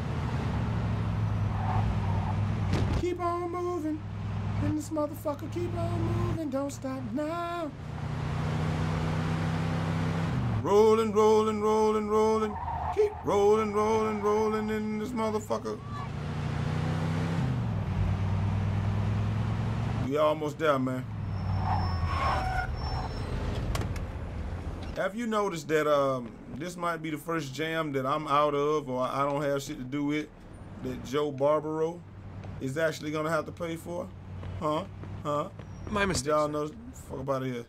Keep on moving. And this motherfucker keep on moving. Don't stop now. Rolling, rolling, rolling, rolling. Keep rolling, rolling, rolling in this motherfucker. We almost there, man. Have you noticed that um this might be the first jam that I'm out of or I don't have shit to do with that Joe Barbaro is actually gonna have to pay for? Huh? Huh? My mistake. Y'all know fuck about here.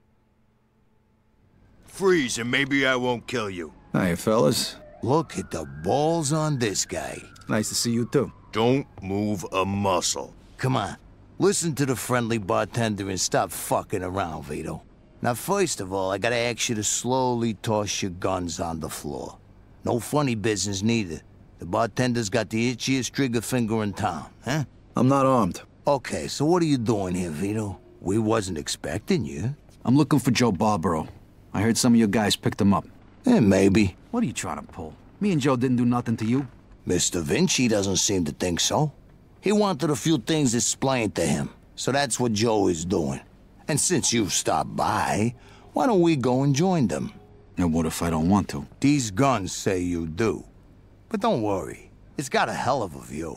Freeze and maybe I won't kill you. Hey, fellas. Look at the balls on this guy. Nice to see you, too. Don't move a muscle. Come on. Listen to the friendly bartender and stop fucking around, Vito. Now, first of all, I gotta ask you to slowly toss your guns on the floor. No funny business, neither. The bartender's got the itchiest trigger finger in town, huh? I'm not armed. Okay, so what are you doing here, Vito? We wasn't expecting you. I'm looking for Joe Barbaro. I heard some of your guys picked him up. Eh, maybe. What are you trying to pull? Me and Joe didn't do nothing to you. Mister Vinci doesn't seem to think so. He wanted a few things explained to him, so that's what Joe is doing. And since you've stopped by, why don't we go and join them? And what if I don't want to? These guns say you do. But don't worry, it's got a hell of a view.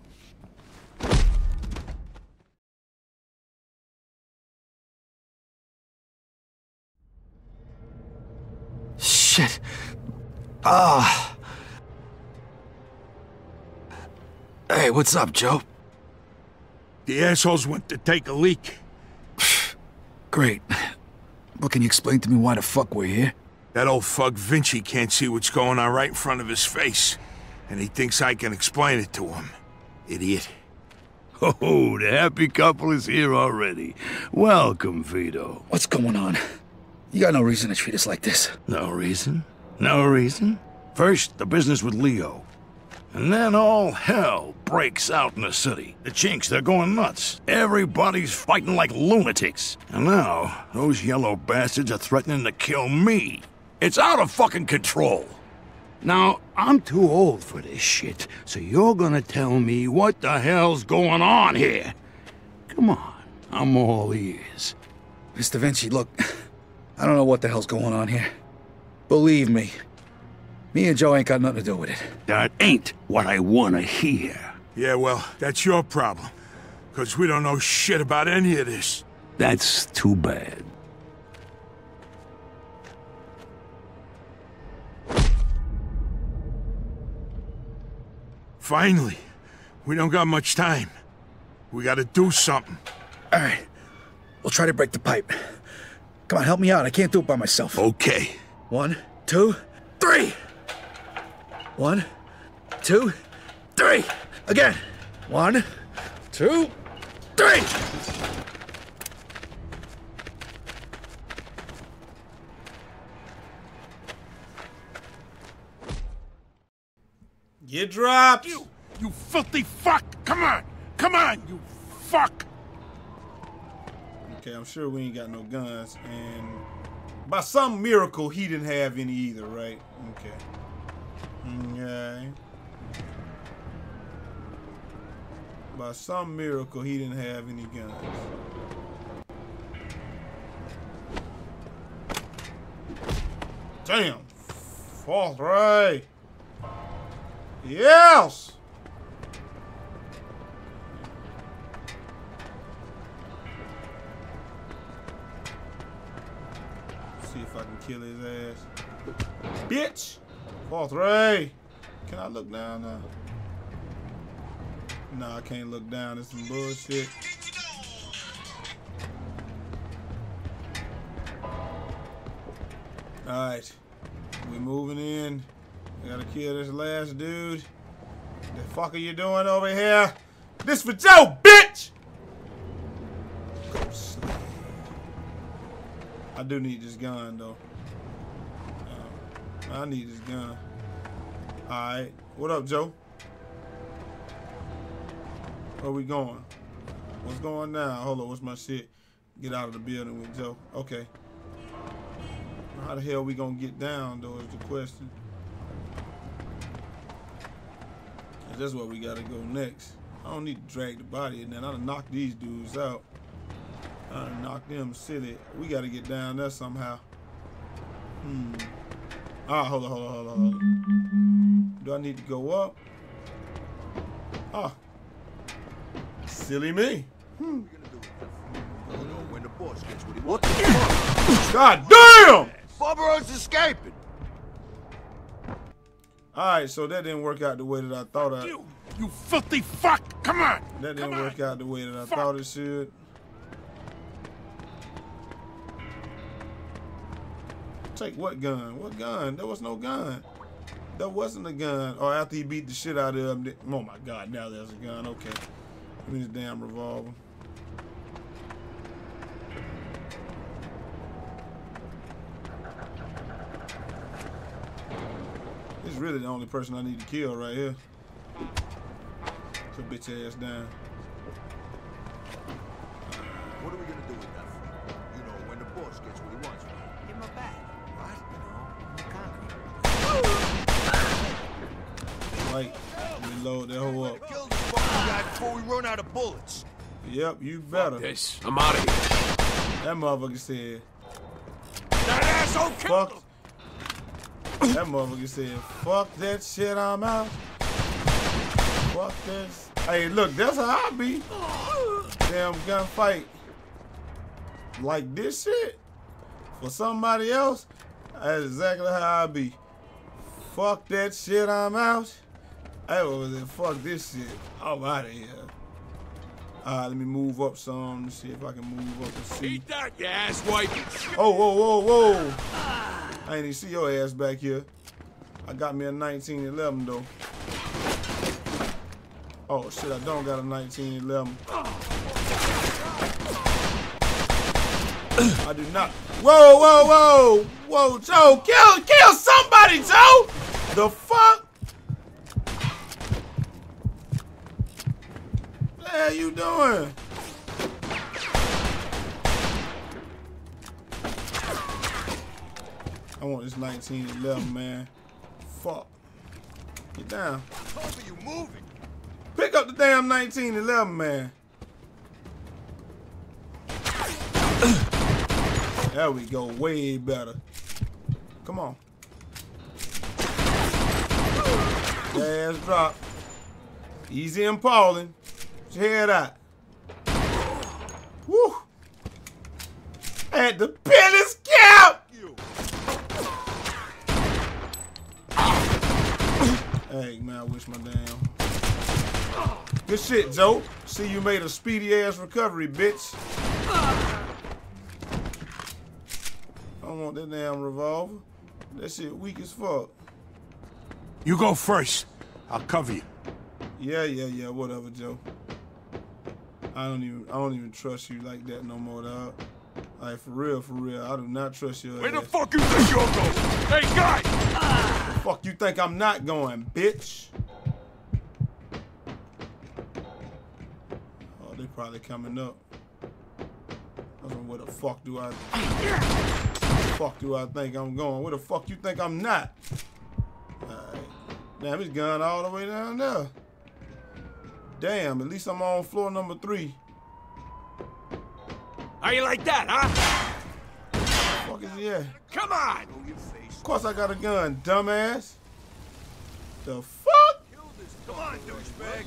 Shit. Ah. Hey, what's up, Joe? The assholes went to take a leak. Great. But can you explain to me why the fuck we're here? That old fuck Vinci can't see what's going on right in front of his face. And he thinks I can explain it to him. Idiot. Oh, the happy couple is here already. Welcome, Vito. What's going on? You got no reason to treat us like this. No reason? No reason? First, the business with Leo. And then all hell breaks out in the city. The chinks, they're going nuts. Everybody's fighting like lunatics. And now, those yellow bastards are threatening to kill me. It's out of fucking control. Now, I'm too old for this shit, so you're gonna tell me what the hell's going on here. Come on, I'm all ears. Mister Vinci, look, I don't know what the hell's going on here. Believe me, me and Joe ain't got nothing to do with it. That ain't what I wanna hear. Yeah, well, that's your problem. Because we don't know shit about any of this. That's too bad. Finally. We don't got much time. We gotta do something. All right. We'll try to break the pipe. Come on, help me out. I can't do it by myself. Okay. One, two, three. One, two, three. Again. One, two, three. Get dropped. You, you filthy fuck. Come on. Come on, you fuck. Okay, I'm sure we ain't got no guns, and by some miracle, he didn't have any either, right? Okay. Okay. By some miracle, he didn't have any guns. Damn. Fourth right. Yes! See if I can kill his ass. Bitch! Fourth ray! Can I look down now? No, I can't look down. It's some bullshit. Alright. We're moving in. We gotta kill this last dude. The fuck are you doing over here? This for Joe, bitch! Go sleep. I do need this gun, though. Uh, I need this gun. Alright. What up, Joe? Where we going? What's going down? Hold on, what's my shit? Get out of the building with Joe. Okay. How the hell we gonna get down, though, is the question. That's where we gotta go next. I don't need to drag the body in there. I done knock these dudes out. I done knock them silly. We gotta get down there somehow. Hmm. Ah, hold on, hold on, hold on, hold on. Do I need to go up? Ah. Silly me. Hmm. When the boss gets what he wants. God damn! Barbaro's escaping. All right, so that didn't work out the way that I thought I. You, you filthy fuck! Come on! That didn't Come work on. out the way that I Fuck. thought it should. Take what gun? What gun? There was no gun. There wasn't a gun. Or after he beat the shit out of him. Oh my God! Now there's a gun. Okay, give me this damn revolver. This is really the only person I need to kill right here. Put bitch ass down. What are we gonna do with that freak? You know, when the boss gets what he wants. Give him a bat. What? Like, reload that hoe up. Kill this fucking guy before we run out of bullets. Yep, you better. Fuck this. I'm out of here. That motherfucker said. That asshole killed him. That motherfucker said, fuck that shit, I'm out. Fuck this. Hey, look, that's how I be. Damn gunfight. Like this shit. For somebody else, that's exactly how I be. Fuck that shit, I'm out. Hey, what was it? Fuck this shit. I'm out of here. Alright, let me move up some. Let's see if I can move up and see. Eat that, you asswipe. Oh, whoa, whoa, whoa. I ain't even see your ass back here. I got me a nineteen eleven though. Oh shit, I don't got a nineteen eleven. I do not. Whoa, whoa, whoa. Whoa, Joe. Kill, kill somebody, Joe. The fuck? What the hell you doing? I want this nineteen eleven, man. Fuck. Get down. Cover you moving. Pick up the damn nineteen eleven, man. There we go. Way better. Come on. Ass drop. Easy and Paulin. Put your head out. Woo. At the pin his cap. Hey, man, I wish my damn. Good shit, Joe. See, you made a speedy ass recovery, bitch. I don't want that damn revolver. That shit weak as fuck. You go first. I'll cover you. Yeah, yeah, yeah. Whatever, Joe. I don't even, I don't even trust you like that no more, dog. Like for real, for real. I do not trust you. Where the fuck you think you're going? Hey, guy! Where the fuck you think I'm not going, bitch? Oh, they probably coming up. I don't know where the fuck do I? Where the fuck do I think I'm going? Where the fuck you think I'm not? Alright. Damn, he's gone all the way down there. Damn, at least I'm on floor number three. How you like that, huh? Where the fuck is he at? Come on! Of course I got a gun, dumbass. The fuck? Come on, douchebag.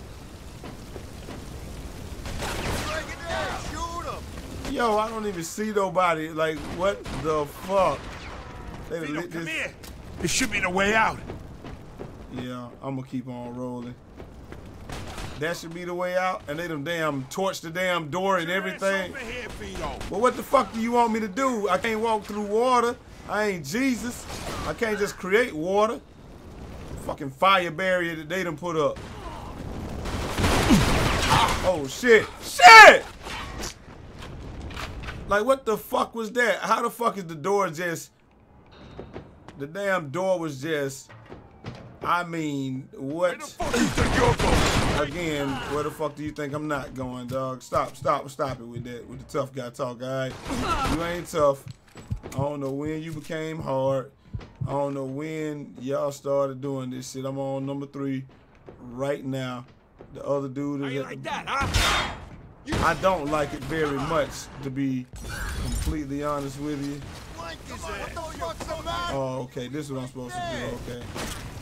Shoot him. Yo, I don't even see nobody. Like, what the fuck? They Vito, lit come this. here. This should be the way out. Yeah, I'm gonna keep on rolling. That should be the way out. And they done damn torched the damn door and everything. Over here, Vito. Well, what the fuck do you want me to do? I can't walk through water. I ain't Jesus. I can't just create water. Fucking fire barrier that they done put up. Oh, shit. Shit! Like, what the fuck was that? How the fuck is the door just... The damn door was just... I mean, what? Where the fuck you think you're going? Again, where the fuck do you think I'm not going, dog? Stop, stop, stop it with that, with the tough guy talk, all right? You ain't tough. I don't know when you became hard. I don't know when y'all started doing this shit. I'm on number three right now. The other dude is... How you like that, huh? I don't like it very much, to be completely honest with you. Oh, okay, this is what I'm supposed to do, okay.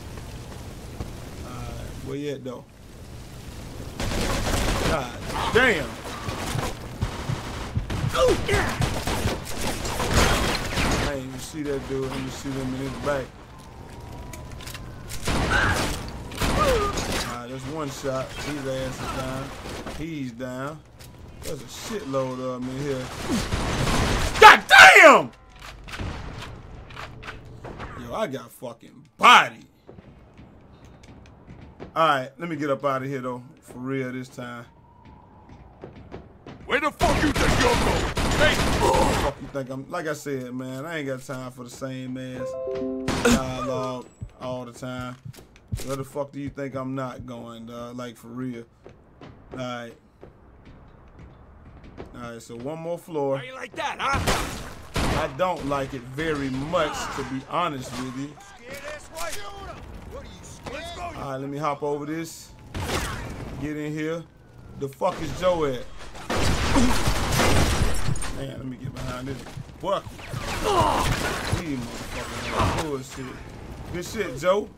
Alright, where you at, though? God damn! I ain't even see that dude. Let me shoot him in his back. Alright, that's one shot. His ass is down. He's down. There's a shitload of them in here. God damn! Yo, I got fucking body. Alright, let me get up out of here though. For real this time. Where the fuck you think you're going? Hey! Fuck you think I'm, like I said, man, I ain't got time for the same ass dialogue all the time. Where the fuck do you think I'm not going, dog? Like, for real. Alright. Alright, so one more floor. How you like that, huh? I don't like it very much, to be honest with you. Alright, let me hop over this. Get in here. The fuck is Joe at? Man, let me get behind this bucket. These motherfuckers bullshit. Good shit, Joe.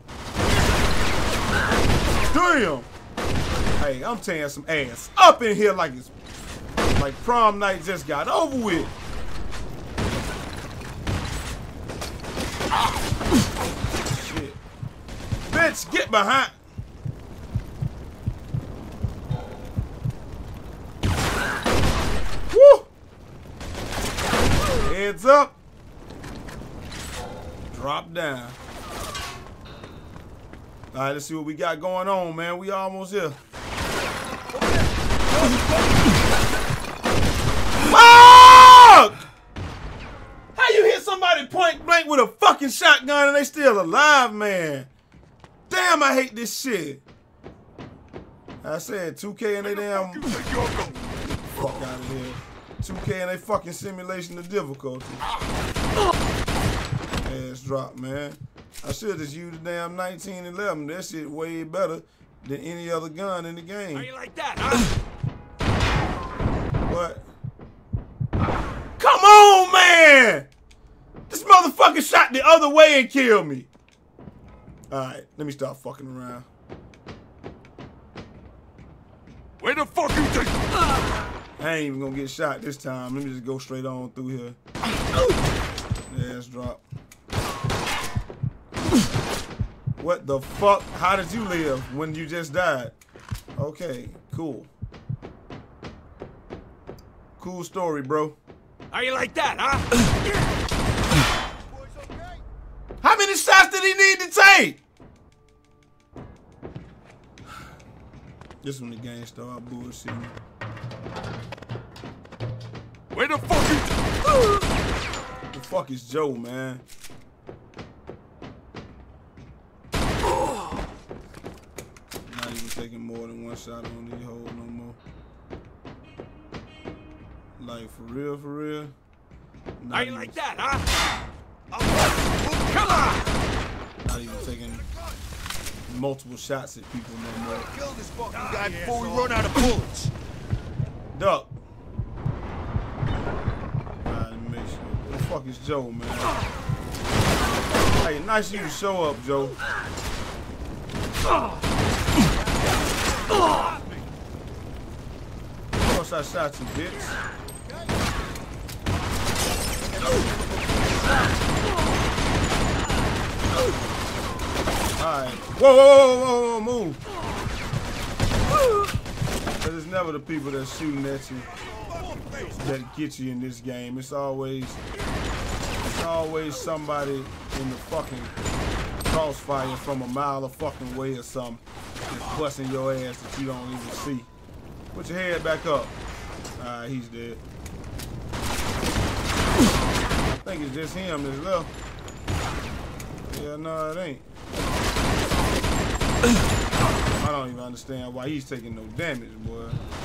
Damn! Hey, I'm tearing some ass up in here like it's like prom night just got over with. Shit. Bitch, get behind. Woo! Heads up. Drop down. All right, let's see what we got going on, man. We almost here. Fuck! How you hit somebody point blank with a fucking shotgun and they still alive, man? Damn, I hate this shit. I said two K and they damn... Fuck out of here. two K and they fucking simulation of difficulty. Ass drop, man. I should just use the damn nineteen eleven. That shit way better than any other gun in the game. How you like that, huh? What? Come on, man! This motherfucker shot the other way and killed me. Alright, let me stop fucking around. Where the fuck you think? I ain't even gonna get shot this time. Let me just go straight on through here. Ass drop. What the fuck? How did you live when you just died? Okay, cool. Cool story, bro. How you like that, huh? How many shots did he need to take? This when the game started bullshitting. Where the fuck you? The fuck is Joe, man? Not even taking more than one shot on these hoes no more. Like, for real, for real? Not How you even, like that, huh? Come on! Not even taking multiple shots at people no more. Kill this fucking guy before we run out of bullets. Duck. Alright, let me make sure. Where the fuck is Joe, man? Hey, nice of you to show up, Joe. Of course I shot you, bitch. Alright. Whoa, whoa, whoa, whoa, whoa, move. Because it's never the people that's shooting at you that get you in this game. It's always, it's always somebody in the fucking crossfire from a mile of fucking way or something that's busting your ass that you don't even see. Put your head back up. Alright, he's dead. I think it's just him that's left. Yeah, no, it ain't. I don't even understand why he's taking no damage, boy.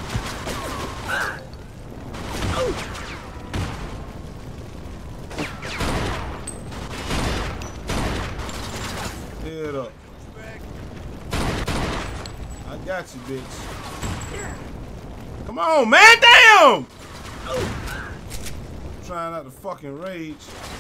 Head up. I got you, bitch. Come on, man, damn! I'm trying not to fucking rage.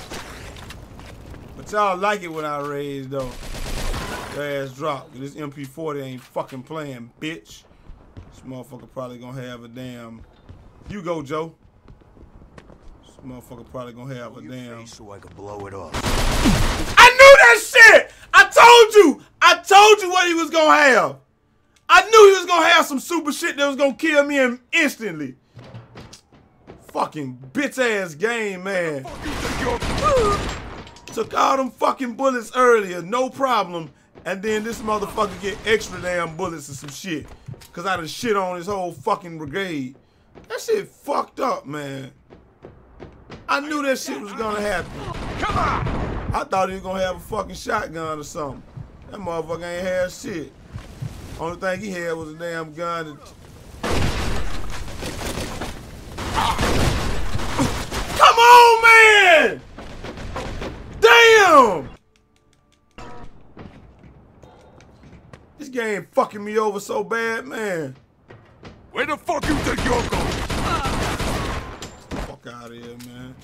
But y'all like it when I rage, though. Your ass drop. This M P forty ain't fucking playing, bitch. This motherfucker probably gonna have a damn... You go, Joe. This Motherfucker probably gonna have a damn. So I can blow it off. I knew that shit! I told you! I told you what he was gonna have! I knew he was gonna have some super shit that was gonna kill me instantly. Fucking bitch ass game, man. Took all them fucking bullets earlier, no problem. And then this motherfucker get extra damn bullets and some shit. Cause I done shit on his whole fucking brigade. That shit fucked up, man. I knew that shit was gonna happen. Come on! I thought he was gonna have a fucking shotgun or something. That motherfucker ain't had shit. Only thing he had was a damn gun. Come on, man! Damn! This game fucking me over so bad, man. Where the fuck you think you're going? Fuck out of here, man.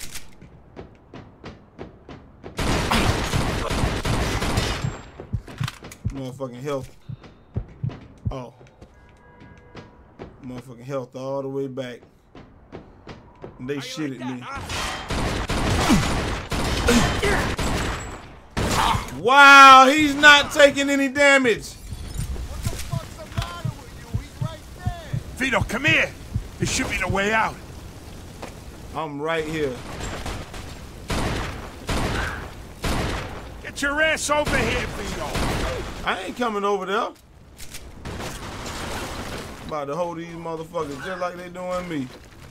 Motherfucking health. Oh. Motherfucking health all the way back. And they shit at me. Wow, he's not taking any damage. Vito, come here. This should be the way out. I'm right here. Get your ass over here, Vito. I ain't coming over there. About to hold these motherfuckers just like they doing me.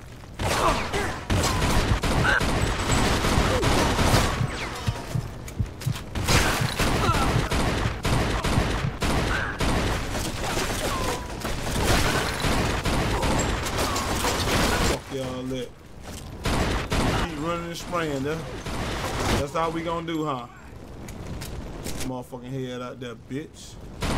Fuck y'all lit. Keep running and spraying there. That's how we gonna do, huh? Motherfucking head out there, bitch.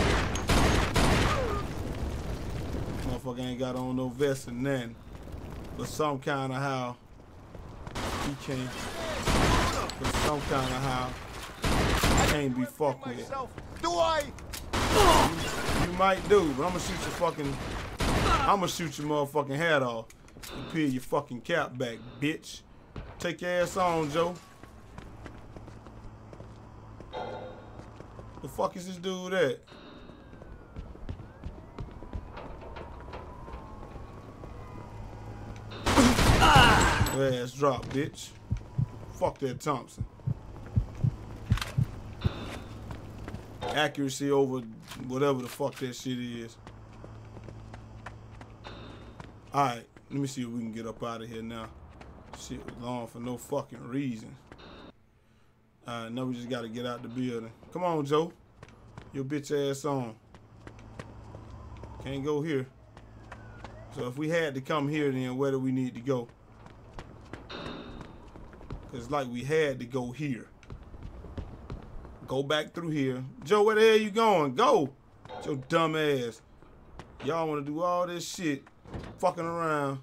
Motherfucker ain't got on no vest and nothing. But some kind of how he can't. But some kind of how can't be fucked with. Do I? You, you might do, but I'm gonna shoot your fucking. I'm gonna shoot your motherfucking hat off and peel your fucking cap back, bitch. Take your ass on, Joe. The fuck is this dude at? Your ass drop, bitch. Fuck that Thompson. Accuracy over whatever the fuck that shit is. Alright, let me see if we can get up out of here now. Shit was long for no fucking reason. Alright, now we just gotta get out the building. Come on, Joe. Your bitch ass on. Can't go here. So if we had to come here, then where do we need to go? It's like we had to go here. Go back through here. Joe, where the hell you going? Go! Your dumb ass. Y'all wanna do all this shit. Fucking around.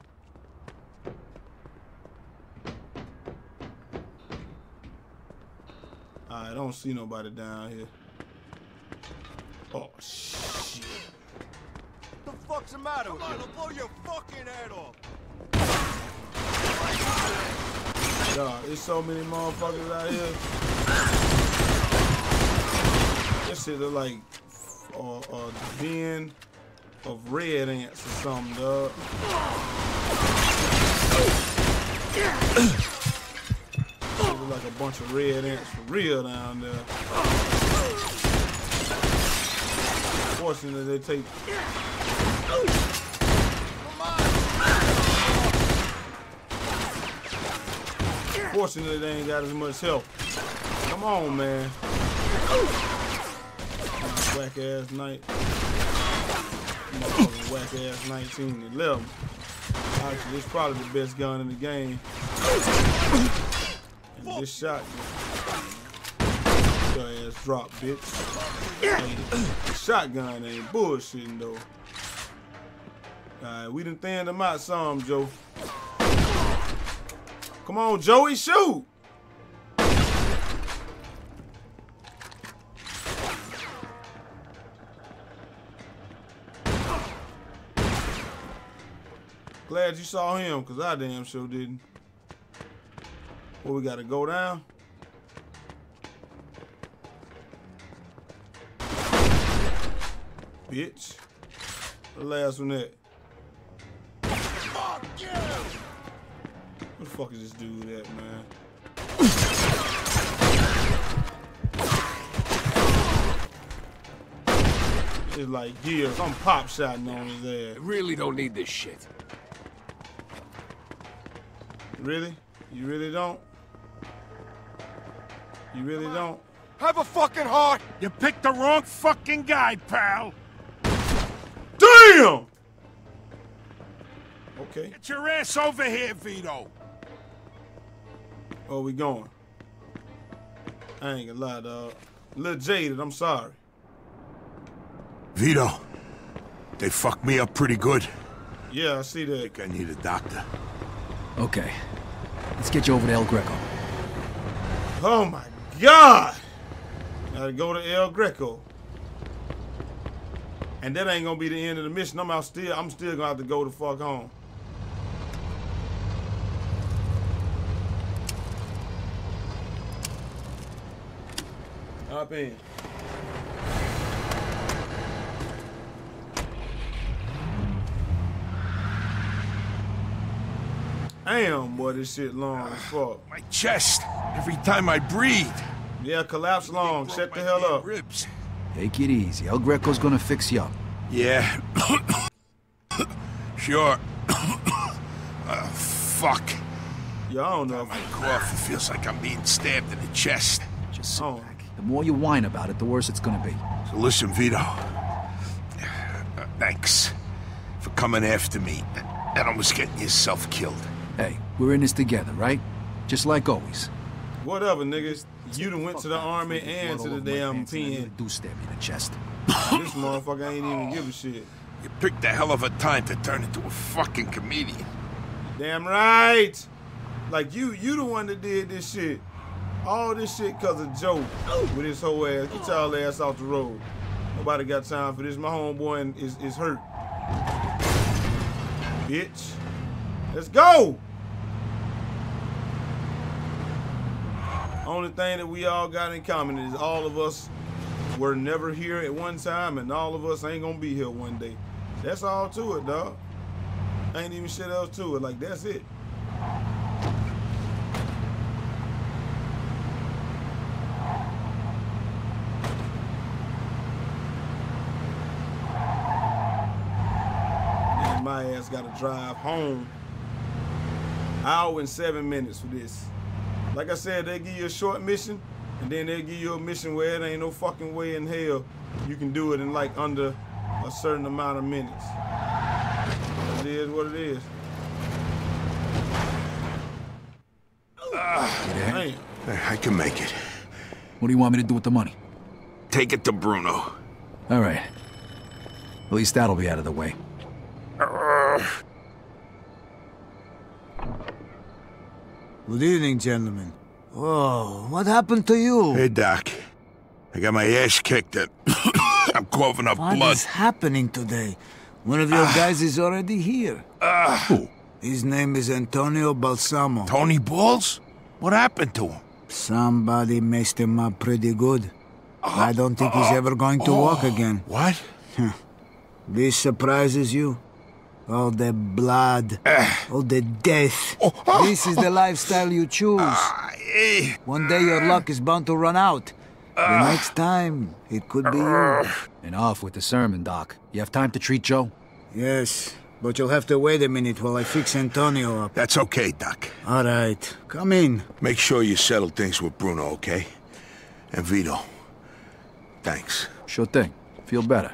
I don't see nobody down here. Oh, shit. What the fuck's the matter with you? I'll blow your fucking head off. God, there's so many motherfuckers out here. This shit look like a uh, uh, bin of red ants or something, dog. Look like a bunch of red ants for real down there. Fortunately, they take. Fortunately, they ain't got as much help. Come on, man. Whack ass night. Whack ass nineteen eleven. Actually, it's probably the best gun in the game. And this shot, your ass drop, bitch. Hey, shotgun ain't bullshitting though. Alright, we done thinned them out some, Joe. Come on, Joey, shoot! Glad you saw him, cause I damn sure didn't. Where we gotta go down? Bitch. The last one at? Fuck you! Where the fuck is this dude at, man? It's like gears. I'm pop shotting on his ass. I really don't need this shit. Really? You really don't? You really don't? Have a fucking heart! You picked the wrong fucking guy, pal! Damn! Okay. Get your ass over here, Vito! Where we going? I ain't gonna lie, dog. A little jaded, I'm sorry. Vito, they fucked me up pretty good. Yeah, I see that. I think I need a doctor. Okay. Let's get you over to El Greco. Oh my God! Gotta go to El Greco. And that ain't gonna be the end of the mission. I'm out still I'm still gonna have to go the fuck home. Hop in. Damn, boy, this shit long as fuck. My chest, every time I breathe. Yeah, collapse long. Shut the hell up. Ribs. Take it easy. El Greco's gonna fix you up. Yeah. Sure. uh, fuck. Yeah, I don't know. My cough, it feels like I'm being stabbed in the chest. Just sit back. The more you whine about it, the worse it's gonna be. So listen, Vito. Uh, thanks for coming after me and almost getting yourself killed. Hey, we're in this together, right? Just like always. Whatever, niggas. You done went to the army and to the damn pen. Do stab me in the chest. This motherfucker ain't even give a shit. You picked a hell of a time to turn into a fucking comedian. Damn right. Like you, you the one that did this shit. All this shit cause of Joe with his whole ass. Get y'all ass off the road. Nobody got time for this. My homeboy is, is hurt. Bitch. Let's go. Only thing that we all got in common is all of us were never here at one time and all of us ain't gonna be here one day. That's all to it, dog. Ain't even shit else to it. Like, that's it. And my ass gotta drive home. Hour and seven minutes for this. Like I said, they give you a short mission, and then they give you a mission where it ain't no fucking way in hell you can do it in like under a certain amount of minutes. It is what it is. Uh, Damn. I can make it. What do you want me to do with the money? Take it to Bruno. All right. At least that'll be out of the way. Uh, Good evening, gentlemen. Whoa, what happened to you? Hey, Doc. I got my ass kicked and I'm coughing up what blood. What is happening today? One of your uh, guys is already here. Uh, Who? His name is Antonio Balsamo. Tony Balls? What happened to him? Somebody messed him up pretty good. Uh, I don't think uh, he's ever going to uh, walk again. What? This surprises you? All the blood, uh, all the death. Oh, oh, this is the lifestyle you choose. Uh, eh, One day your luck is bound to run out. Uh, the next time, it could be you. Enough with the sermon, Doc. You have time to treat Joe? Yes, but you'll have to wait a minute while I fix Antonio up. That's okay, Doc. All right, come in. Make sure you settle things with Bruno, okay? And Vito, thanks. Sure thing. Feel better.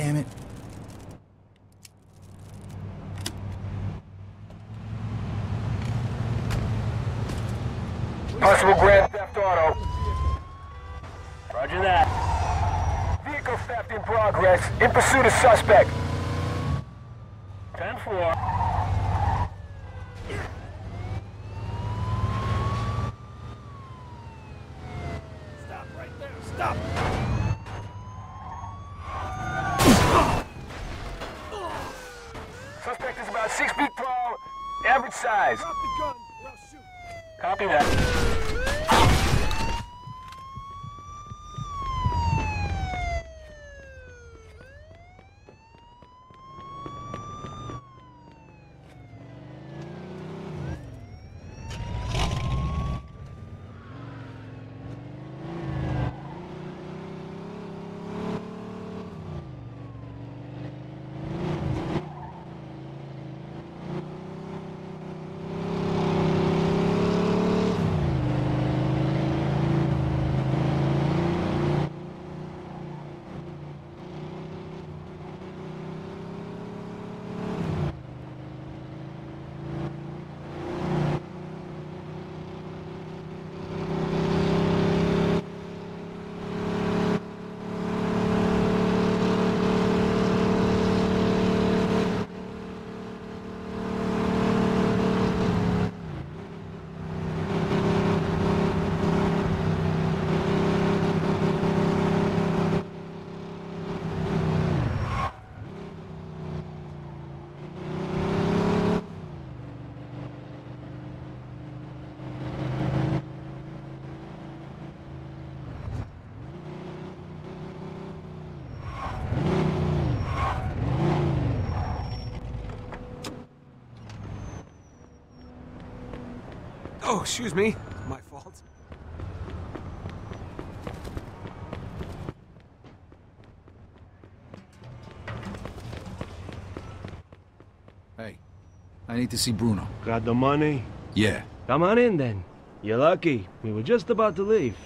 Damn it. Possible grand theft auto. Roger that. Vehicle theft in progress. In pursuit of suspect. ten four. Stop right there. Stop. Suspect is about six feet tall. Average size. Drop the gun or I'll shoot. Copy that. Oh, excuse me. My fault. Hey, I need to see Bruno. Got the money? Yeah. Come on in then. You're lucky. We were just about to leave.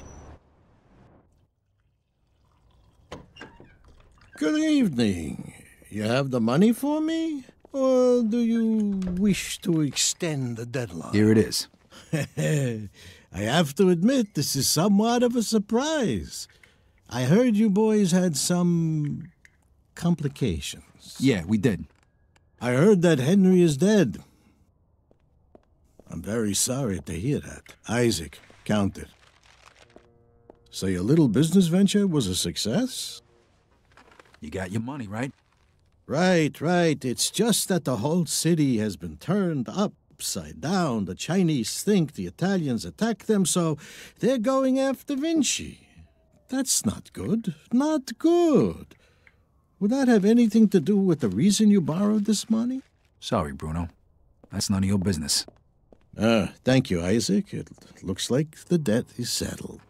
Good evening. You have the money for me? Or do you wish to extend the deadline? Here it is. I have to admit, this is somewhat of a surprise. I heard you boys had some complications. Yeah, we did. I heard that Henry is dead. I'm very sorry to hear that. Isaac, count it. So your little business venture was a success? You got your money, right? Right, right. It's just that the whole city has been turned upside down. The Chinese think the Italians attacked them, so they're going after Vinci. That's not good. Not good. Would that have anything to do with the reason you borrowed this money? Sorry, Bruno. That's none of your business. Ah, thank you, Isaac. It looks like the debt is settled.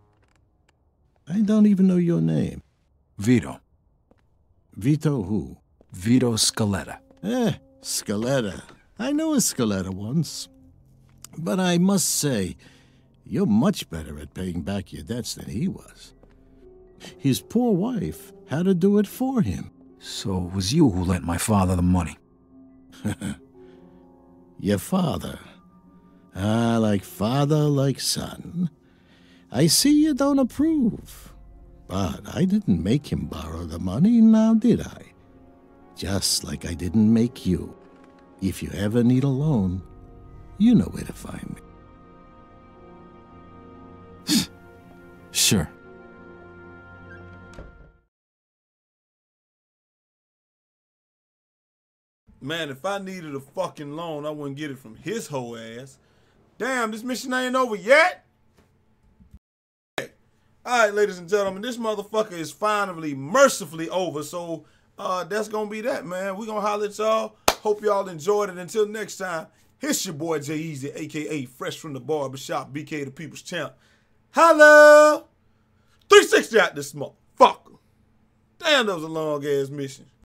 I don't even know your name. Vito. Vito who? Vito Scaletta. Eh, Scaletta. I knew a Scaletta once. But I must say, you're much better at paying back your debts than he was. His poor wife had to do it for him. So it was you who lent my father the money? Your father. Ah, like father, like son. I see you don't approve. But I didn't make him borrow the money, now did I? Just like I didn't make you. If you ever need a loan, you know where to find me. Sure. Man, if I needed a fucking loan, I wouldn't get it from his whole ass. Damn, this mission ain't over yet? Alright, ladies and gentlemen, this motherfucker is finally, mercifully over, so uh, that's gonna be that, man. We gonna holler at y'all. Hope y'all enjoyed it. Until next time, it's your boy Jay Easy, a k a. Fresh from the Barbershop, B K the People's Champ. Holla! three sixty out this motherfucker. Damn, that was a long-ass mission.